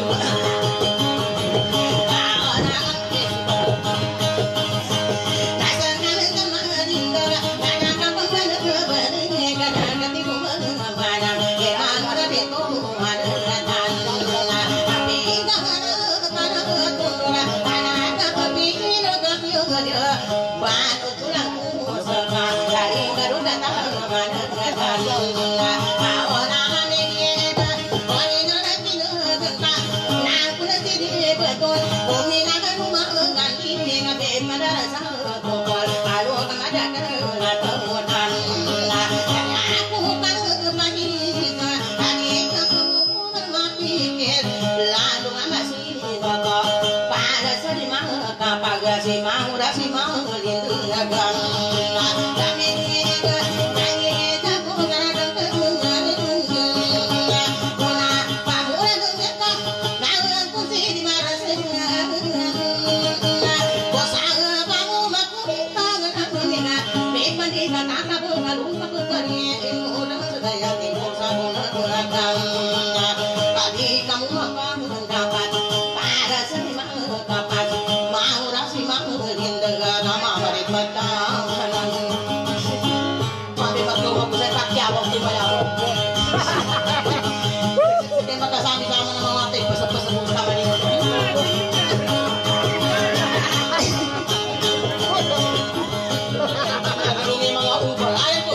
si mau dah si mau lindu agan kami kita kami kita kuna kuna kuna pamula kita naula kunci di mana saja bosang pamu maku kita ngana memang kita tak tahu kalau apa kali orang sedaya timur sabuna kurang tadi kamu apa mendapat pada seni kapan mau rasi mau lindaga nama mari patang sanan mari patang aku saya tak jawab di bayar terima kasih kami sama nama mati pesep-pesep sama ini aku ini mau ubah ayo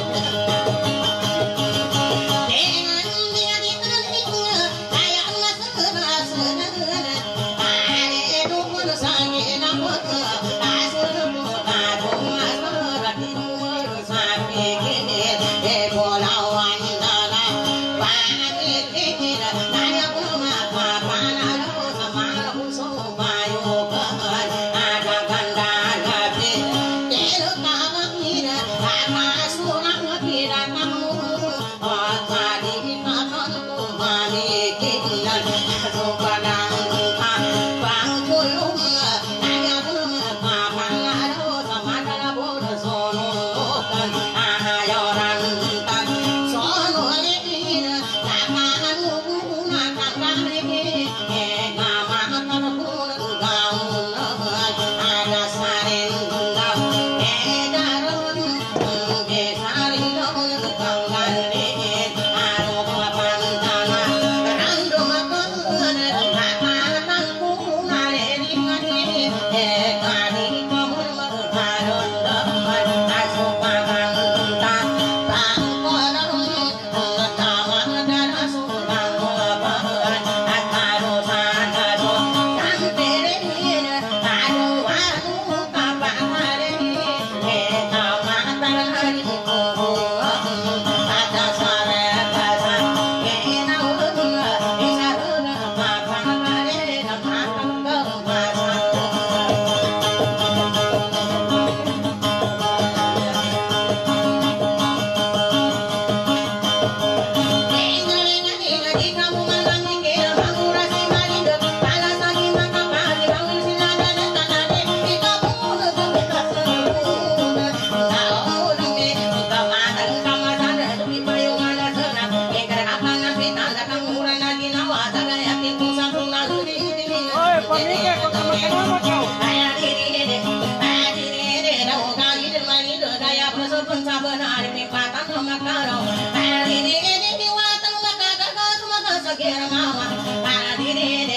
Ini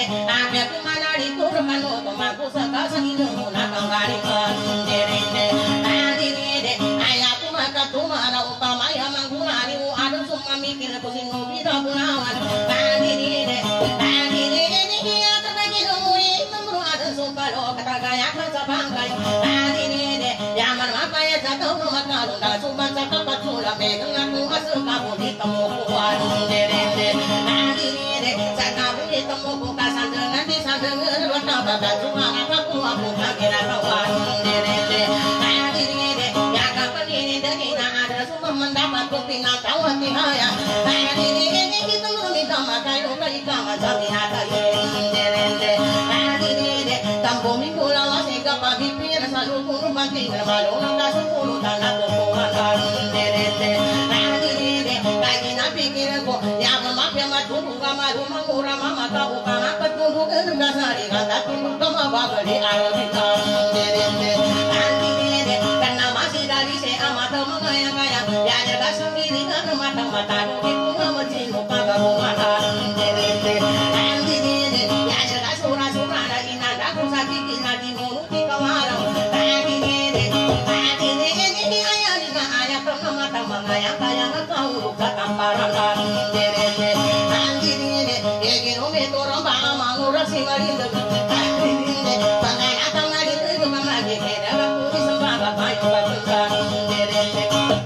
mano tomaku saka sangido nakang garikan derende adirede ayaku maka tumana upamaya manggunani adu summa mikir kusino bida gunawan adirede adirede dia terbagi doi memburu adu sumpalo katagaya kasa bangkai adirede yaman mapaya jatuh rumah kalung dah sumban saka patula megang aku masuk kamu di temu kuat derende adirede saka di temu kukasan dengan bisa dengar wata baga cuma aku aku kagina kawan derende adirede ya kapan ini degina ada semua mendapat kupina kawan tihaya adirede kita meminta makayo kai kama jamina kai derende adirede tambo minggu lawas ega pagi pira salu kunu bangki malu nang sepuluh tanah kukuan derende adirede kagina pikiran ko ya mamapya matubu kamaru mangura mama tahu kana ketundu kergasari kata tundu kama bagari arabita derende adirede karena masih dari se amata mengayang ayang ya jaga sendiri karena mata mata di bunga mesin muka kamu mata derende adirede ya jaga surah surah dari nada ku sakit di mulut di kawalang adirede adirede di ayah di ayah karena mata mengayang ayang kau luka tamparan derende adirede egino metorong bang mangura simarinda adirede pangai atang lagi tu mama lagi kena aku di sembah bapak bapak derende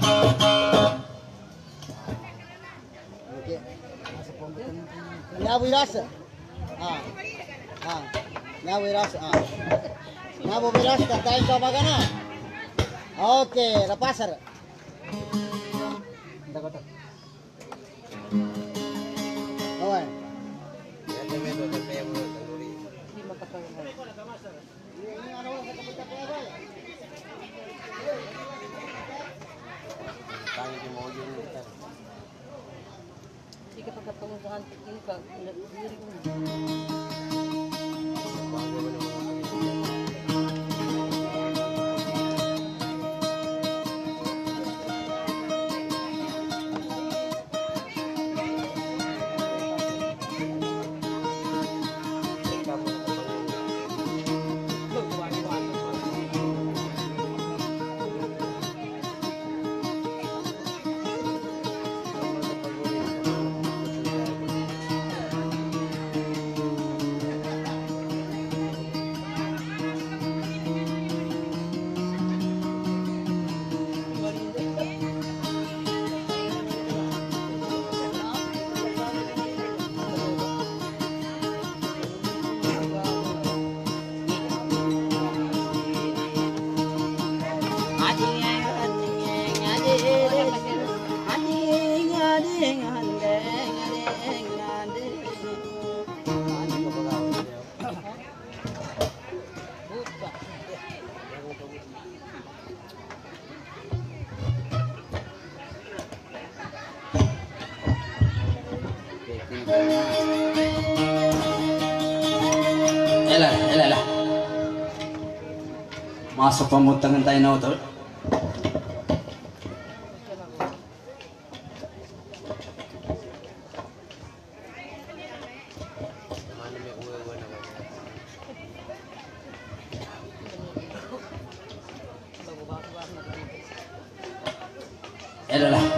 Nyabu rasa, ah, ah, nyabu rasa, ah, nyabu rasa tertarik coba kan? Oke, lepas er. Oh, jika pakai dengan ini kak diri Elah, elah, elah. Masuk pemutangan tayo na ito. Elah lah.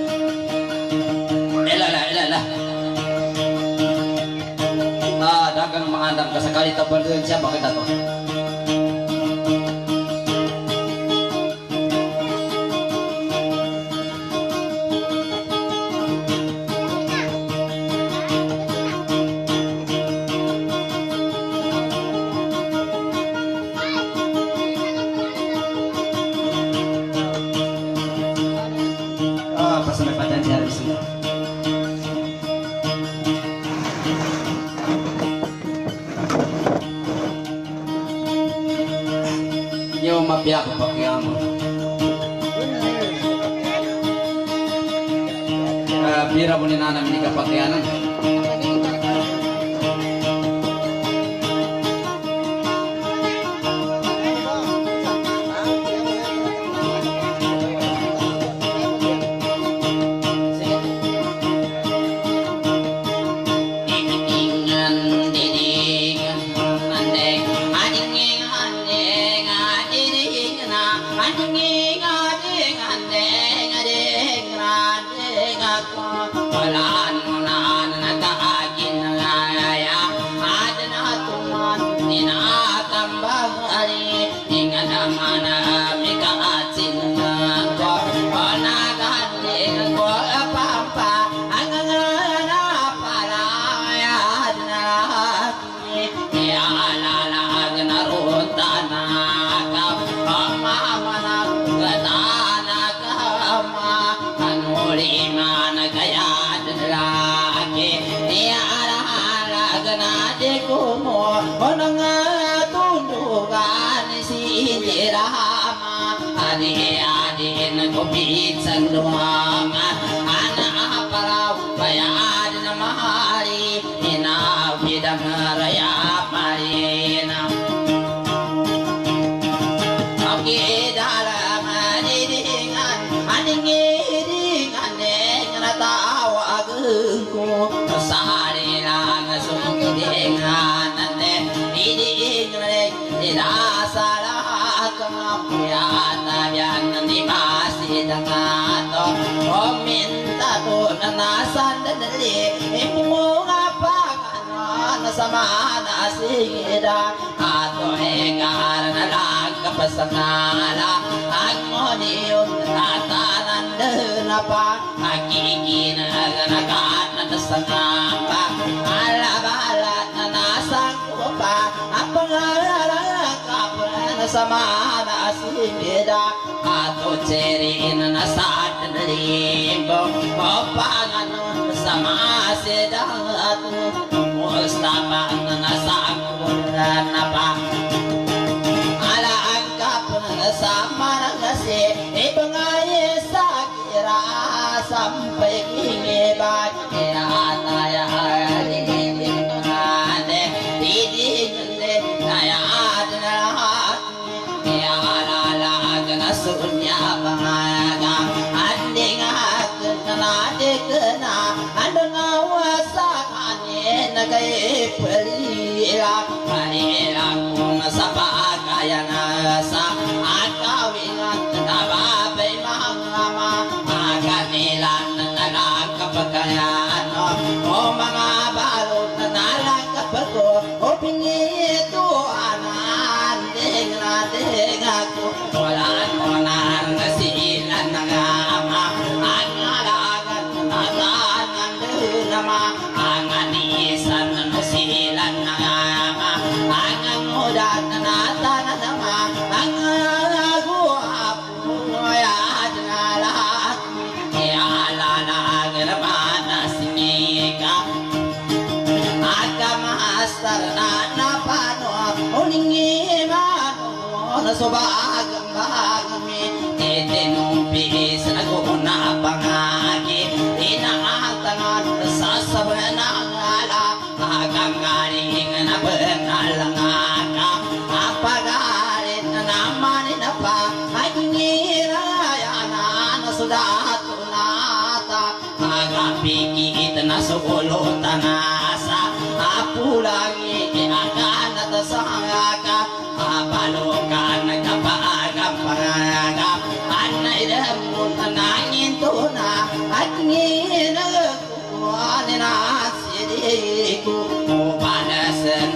Elah lah, elah lah. Ah, dagang mengandang sekali tabal doon siya bakit ato? Ah, pas sampai padan siya habis semua. Yo mabiyak pakyamo. Ah, pira po ni nanam ni kapakyanan. Ingan didingan andeng adikku mo tundukan si Rama adik-adik kopi sandungan anak para bayar nama hari ina bidang raya marina oke dalam didingan ading-adingan dengan tawa gengku sehari lang sungguh dengan ane didingan tidak salah kemuliaan yang masih dengan oh minta tuh nasan dari ibu apa kan sama nasi ida atau engar nalang kepesangala agmonium tatanan denapa hakikin aganakan nesangapa ala balat nasang kupa apa ngalang kapan sama nasi ida atau cerin nasan dari kopangan sama sedang Mustafa nasak apa ala angkap sama nasi ibengai sakira sampai kini baca ataya di ade di di kaya ada ya ala ala nasunya bangaga anding kena dekena anda ngawasa nagai pelira pelira pun sapa kaya nasa akawingan taba be mangama agamilan nalang kapakayan o mga balot nalang kapako o pingi itu anan deng na deng aku walan walan nasilan nangama angalagan natanan nama anganisan nusilan nama angang mudan natan nama angagu apu ya jalalah ya lana germana sinika agama astarna napano uningi mano sobagam bagami etenumpi sanaguna pangagi inaantangan sasabanangala agangaring na benalangaka apagarit na naman inapa agingirayana na sudatunata agapikit na sugulutanasa apulangi aganat sangaka abalukan nagapagam pangagap anaidamun tanangin tuna agingirayana nasidiku padasan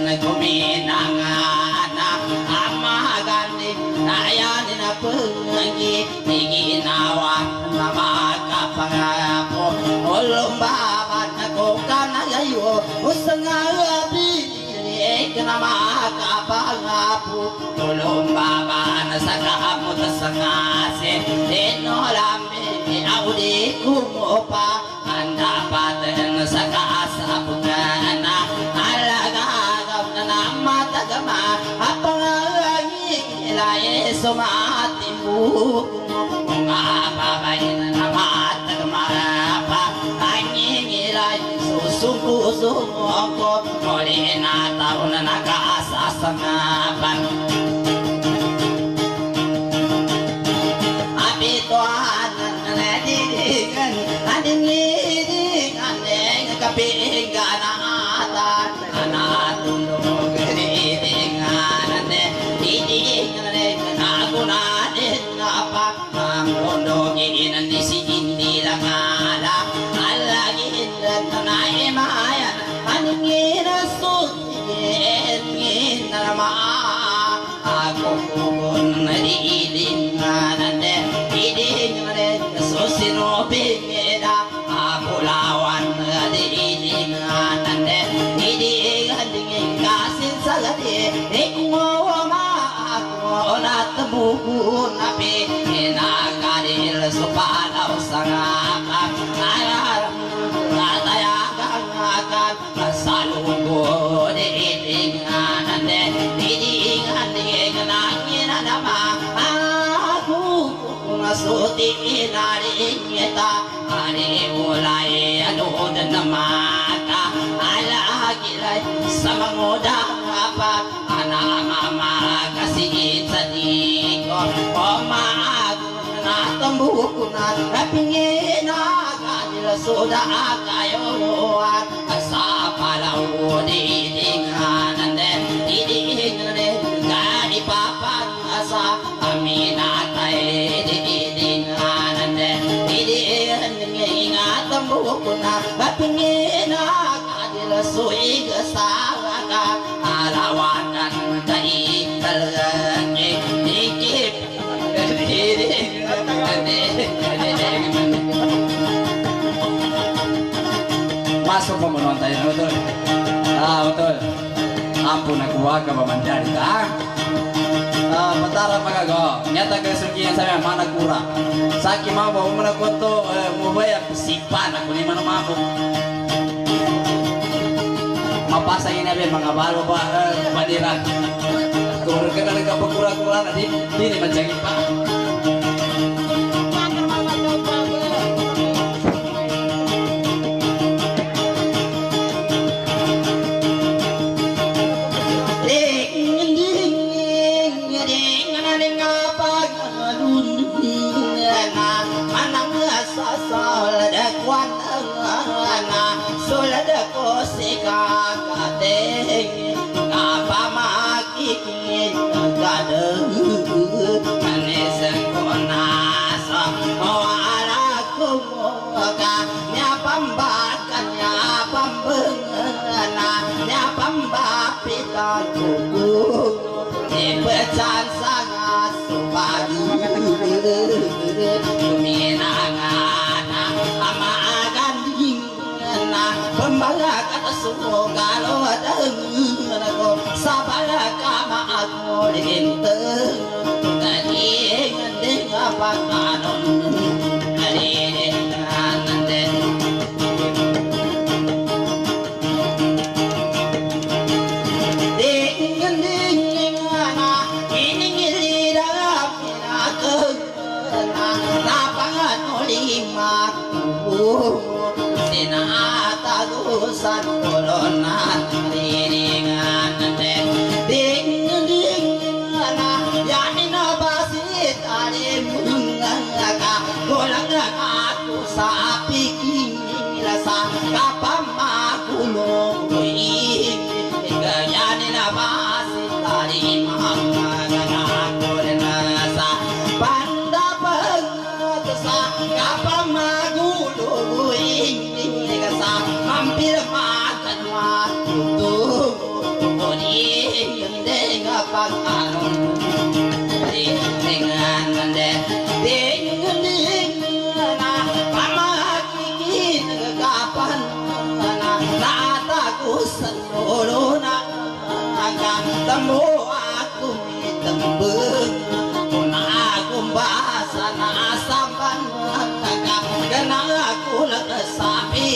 kuminangana amagani ayani na pengi tiginawa nama kapangapo ulumbaban ko kanayo usangabi nama kapangapo ulumbaban sa kamot sangase enolambi audi kumopa dapaten sa kaasapunan alagagaw na namatagama apangalangi ilay sumatimbuk mga babayin na matagama pa anging ilay susumpusungo ko muli na taon na nakaasasamapan abituan na nadidigan adingin andeng kapinggan atan anatulog didingan ande didingan naguna din apa mangondogin andi si indi langala alagin tanay mayan andingin sugin ngin nama ako kubun didingan ande didingan susinoping Pulawan diiningan ande didiingan dingin kasin sagadi ikmawama ako natbukun api inakadir supalaw sangakak ayaram natayakan akan salubon suti inaringeta ari ulay ano dan mata ala gilay sa mangoda apa anak mama kasih sadiko o maag na tambuko na napingin na sudah kayo asa palau di dinganan den di dinganan gadi papan asa aminatai di dinganan den di dinganan ingat tembuku na bapingina kadil sui gesaka alawakan kai kalenge dikip di dinganan masuk pemenuhan tayo betul. Ah betul. Ampun aku waga pemandari ta. Ah betara magago. Nyata kesugihan saya mana kurang. Saki mau bawa mana koto mau bayar sipan aku ni mana mampu. Mapasa ini abe mangabalo ba padiran. Kung kena ka pagkura-kura na di dini manjagi pa. Pecan sangat supadu minangana ama ganding na pembaga kata sumo kalau ada ko sabara kama aku dinte tadi ngendeng apa kanon hari nande Sinatagusan kolonan riringan den ding ding na yanin basit ari munganga golang aku sapi kini rasa kapamakulo ing yanin basit ari manganga korenasa panda pangasa kapamakulo ing mampir makan waktu bodi dengan pakanon dengan nande dengan dengan pamaki kapan nata ku senolona agam temu aku mitembeng aku bahasa nasampan agam kenal aku lek sapi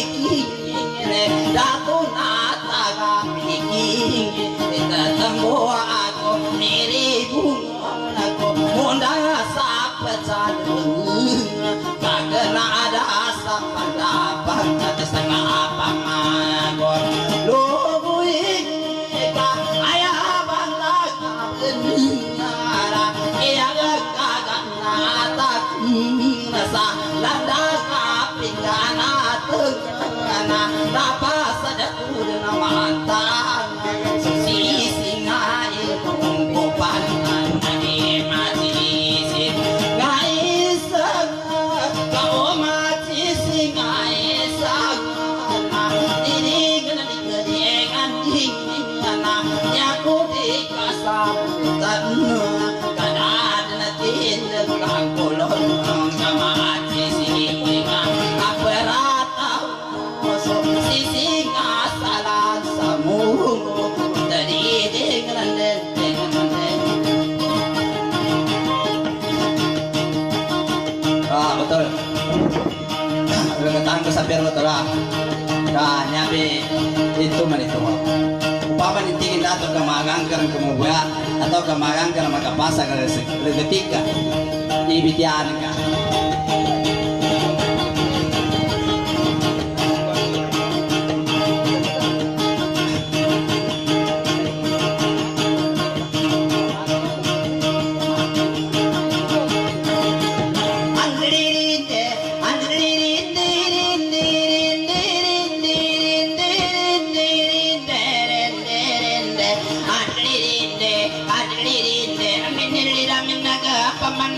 Datu nata kapiki ketemu aku mirip aku munda sapecat kagena ada asap pendapat kata setengah apa magor lubui ka ayah bangga kenyara iya kagak nata nasa lada kapingana tengana napa sadaku dengan mantan sisi singai pengumpulan nani mati sin ngai sang kau mati singai sang diri kena dikedengan dingana nyaku dikasambutan kadad natin kangkolon mati singa aperata sisi ngasalan samu dari dengan dengan ah betul leketan kesabar betul lah nah nyabe itu man itu upama nitingin dato ka magangkaran kumubuya atau ka magangkaran makapasa ka legetika ibitian ka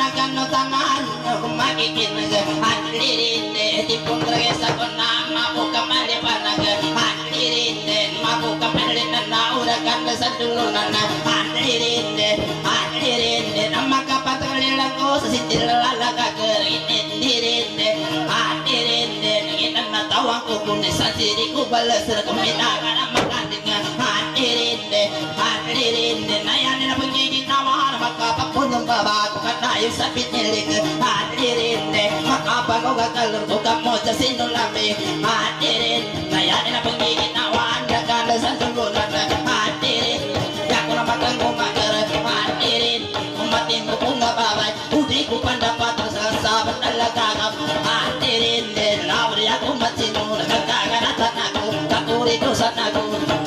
panakan no tanan kumakikin naga handirinde tipung tergesa kona mabuka mali panaga handirinde mabuka mali nana urakan sadulu nana handirinde handirinde nama kapatalilang ko sa sitil lalaga kerinde handirinde nginan na tawang ko kunin sa siri ko balas na kuminaga na makandinga handirinde handirinde na yan na pagiging naman makapapun ng babago ka na yung sabit nilig handirinde makabago ka kalurgo ka mo sa sinulami handirinde na yan na pagiging naman nakala sa tulunan handirinde yako na matang kumakara handirinde umatin mo kung nababay udi ko pandapat sa sabat talaga handirinde lawri ako matino nagkagaratan ako kakurito sa nago.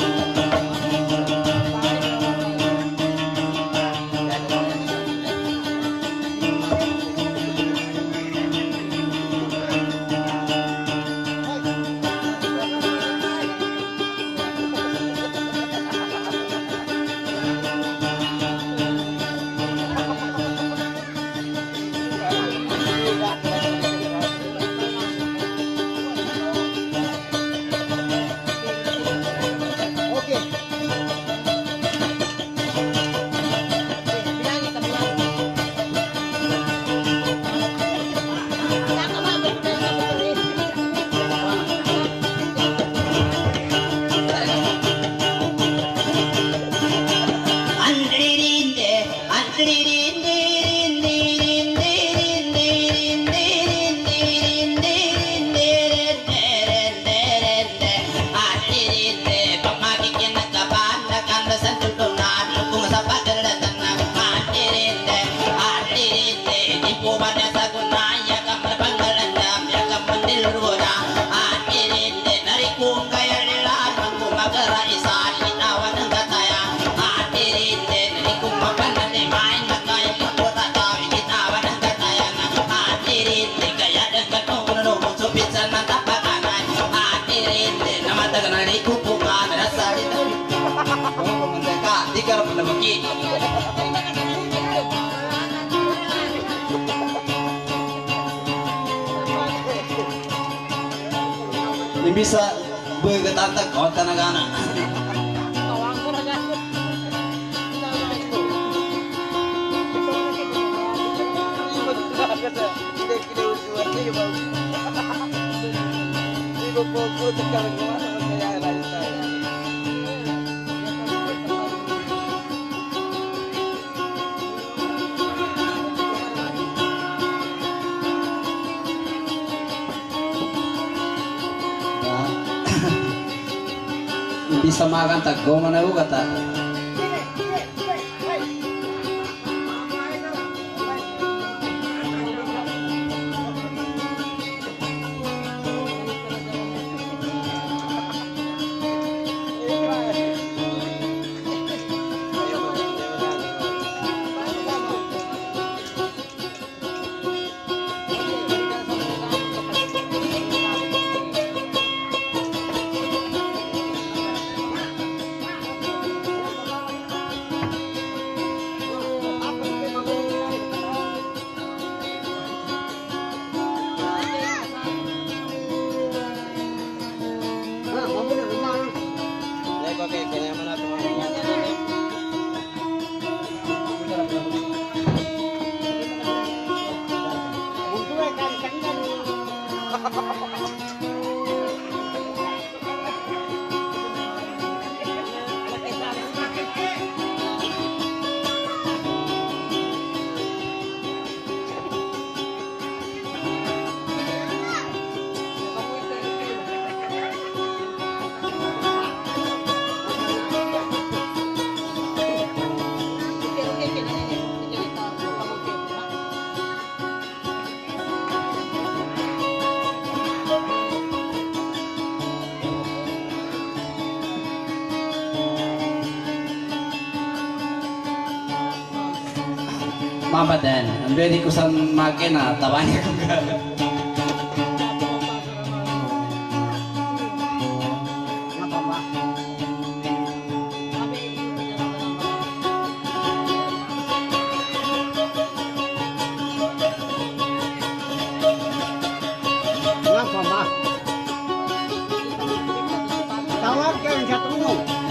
Bisa bergetantak kota nagana. Bisa makan tak go mana u kata. Mama dan ambil di kusan makena tabanya juga. Oke, satu dulu.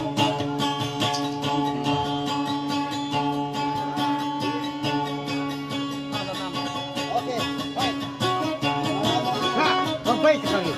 Oke, baik. Nah, sampai sekali.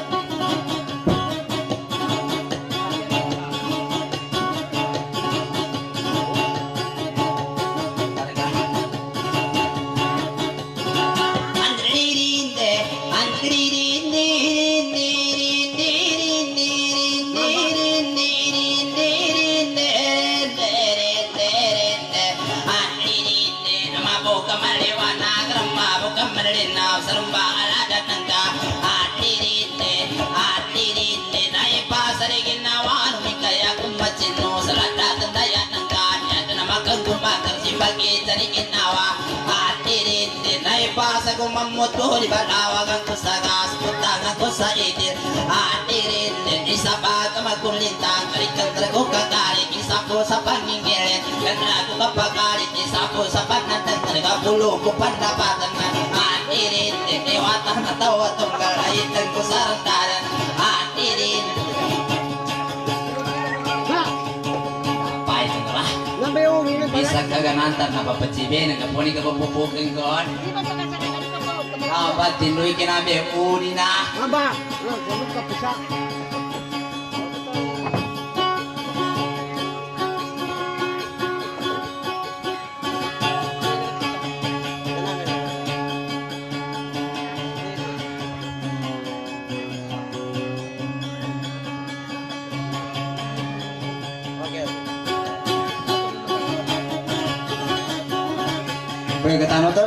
Ko mamuto di balawagan ko sa gas putangan ko sa idir hadirin isa pa ka magkulintang kalikan trago kagalit isa po sa pangingilin kaya ko kapagalit isa po sa panatang nagapulong ko pandapatan hadirin iwatan na tawa tunggal ayitan ko sa randaran hadirin pahit ito ba? Bisa kaganantan na papatsibe nagapuni ka papupugin ko Abad tinuy kinabi uni na. Aba, ganun ka pisa. Pagkatano to?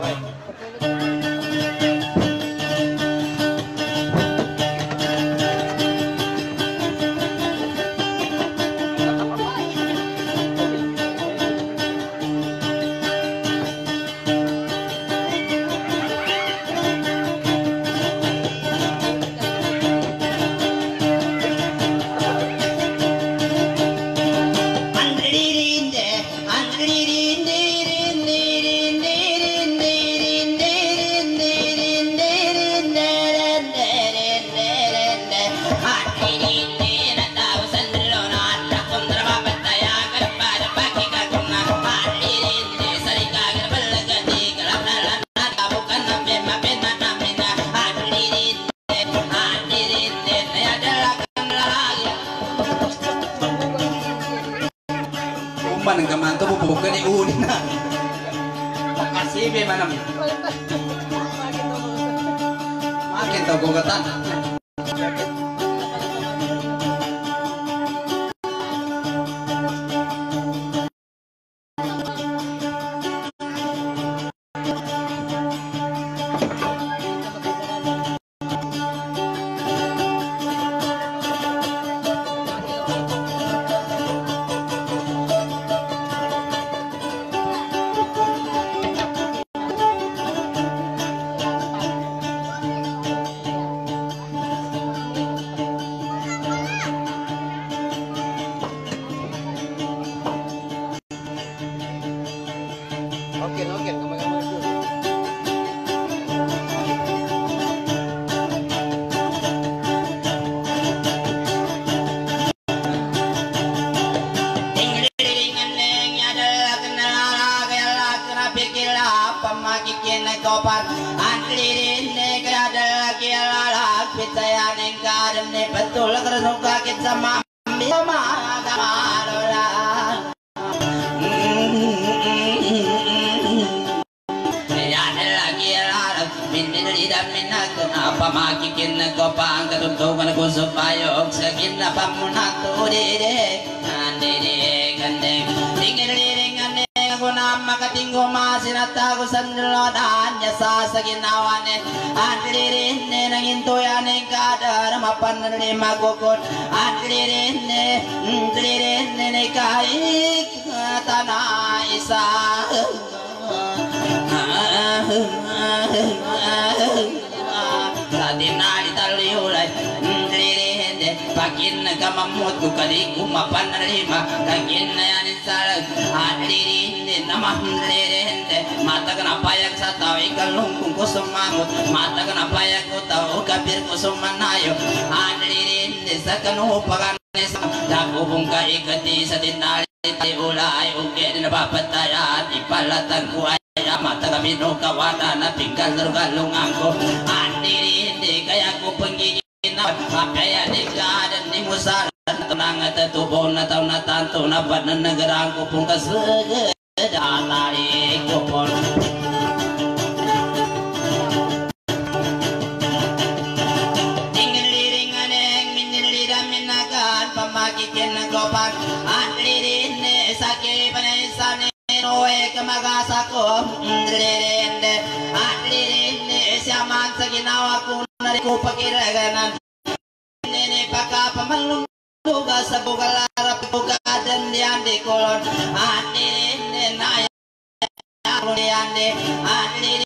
Umpan ng kamanto mo bukan ni uni na. Pakasibe manam. Makin tau gugatan. Betul kerana kakit sama sama agama ya lagi larang minit lidah minat apa makikin ko pa ang katuntukan ko supaya oksagin na pamunat dede dede gandeng tingin liringan ko na makatinggo masinata ko sanlodan nya sa sa ginawa ni anlirin ne nang intoyan ng kadar mapanlima gukot anlirin ne anlirin ne kaik tanah isa tadi nari taliulay anlirin ne pakin nagamamot ko kali kumapanlima kagin na yan salag anlirin nama lerende mata kenapa yang saya tahu ikan lungkung kusumangut mata kenapa yang ku tahu kabir kusumanayo anlirin sekan upakan Dakubong ka ikati sa tinali ulay uke na papatayan ipalatang ko ay mata kami no kawada na pinggal galungan ko andi hindi kaya ko pangiginaw kaya di kadan ni musala tenang at tubo na taon na tanto na ba na nagarang ko pong kasagad atari ko po pamakikin ng kopag at lirinde sa kipanisa ni Noe kamagasa ko lirinde at lirinde siya man sa ginawa ko na rin ko pagiraganan nini pagkapamalong luga sa bugalarap bugadan diyan di kolon at lirinde na yan diyan di at lirinde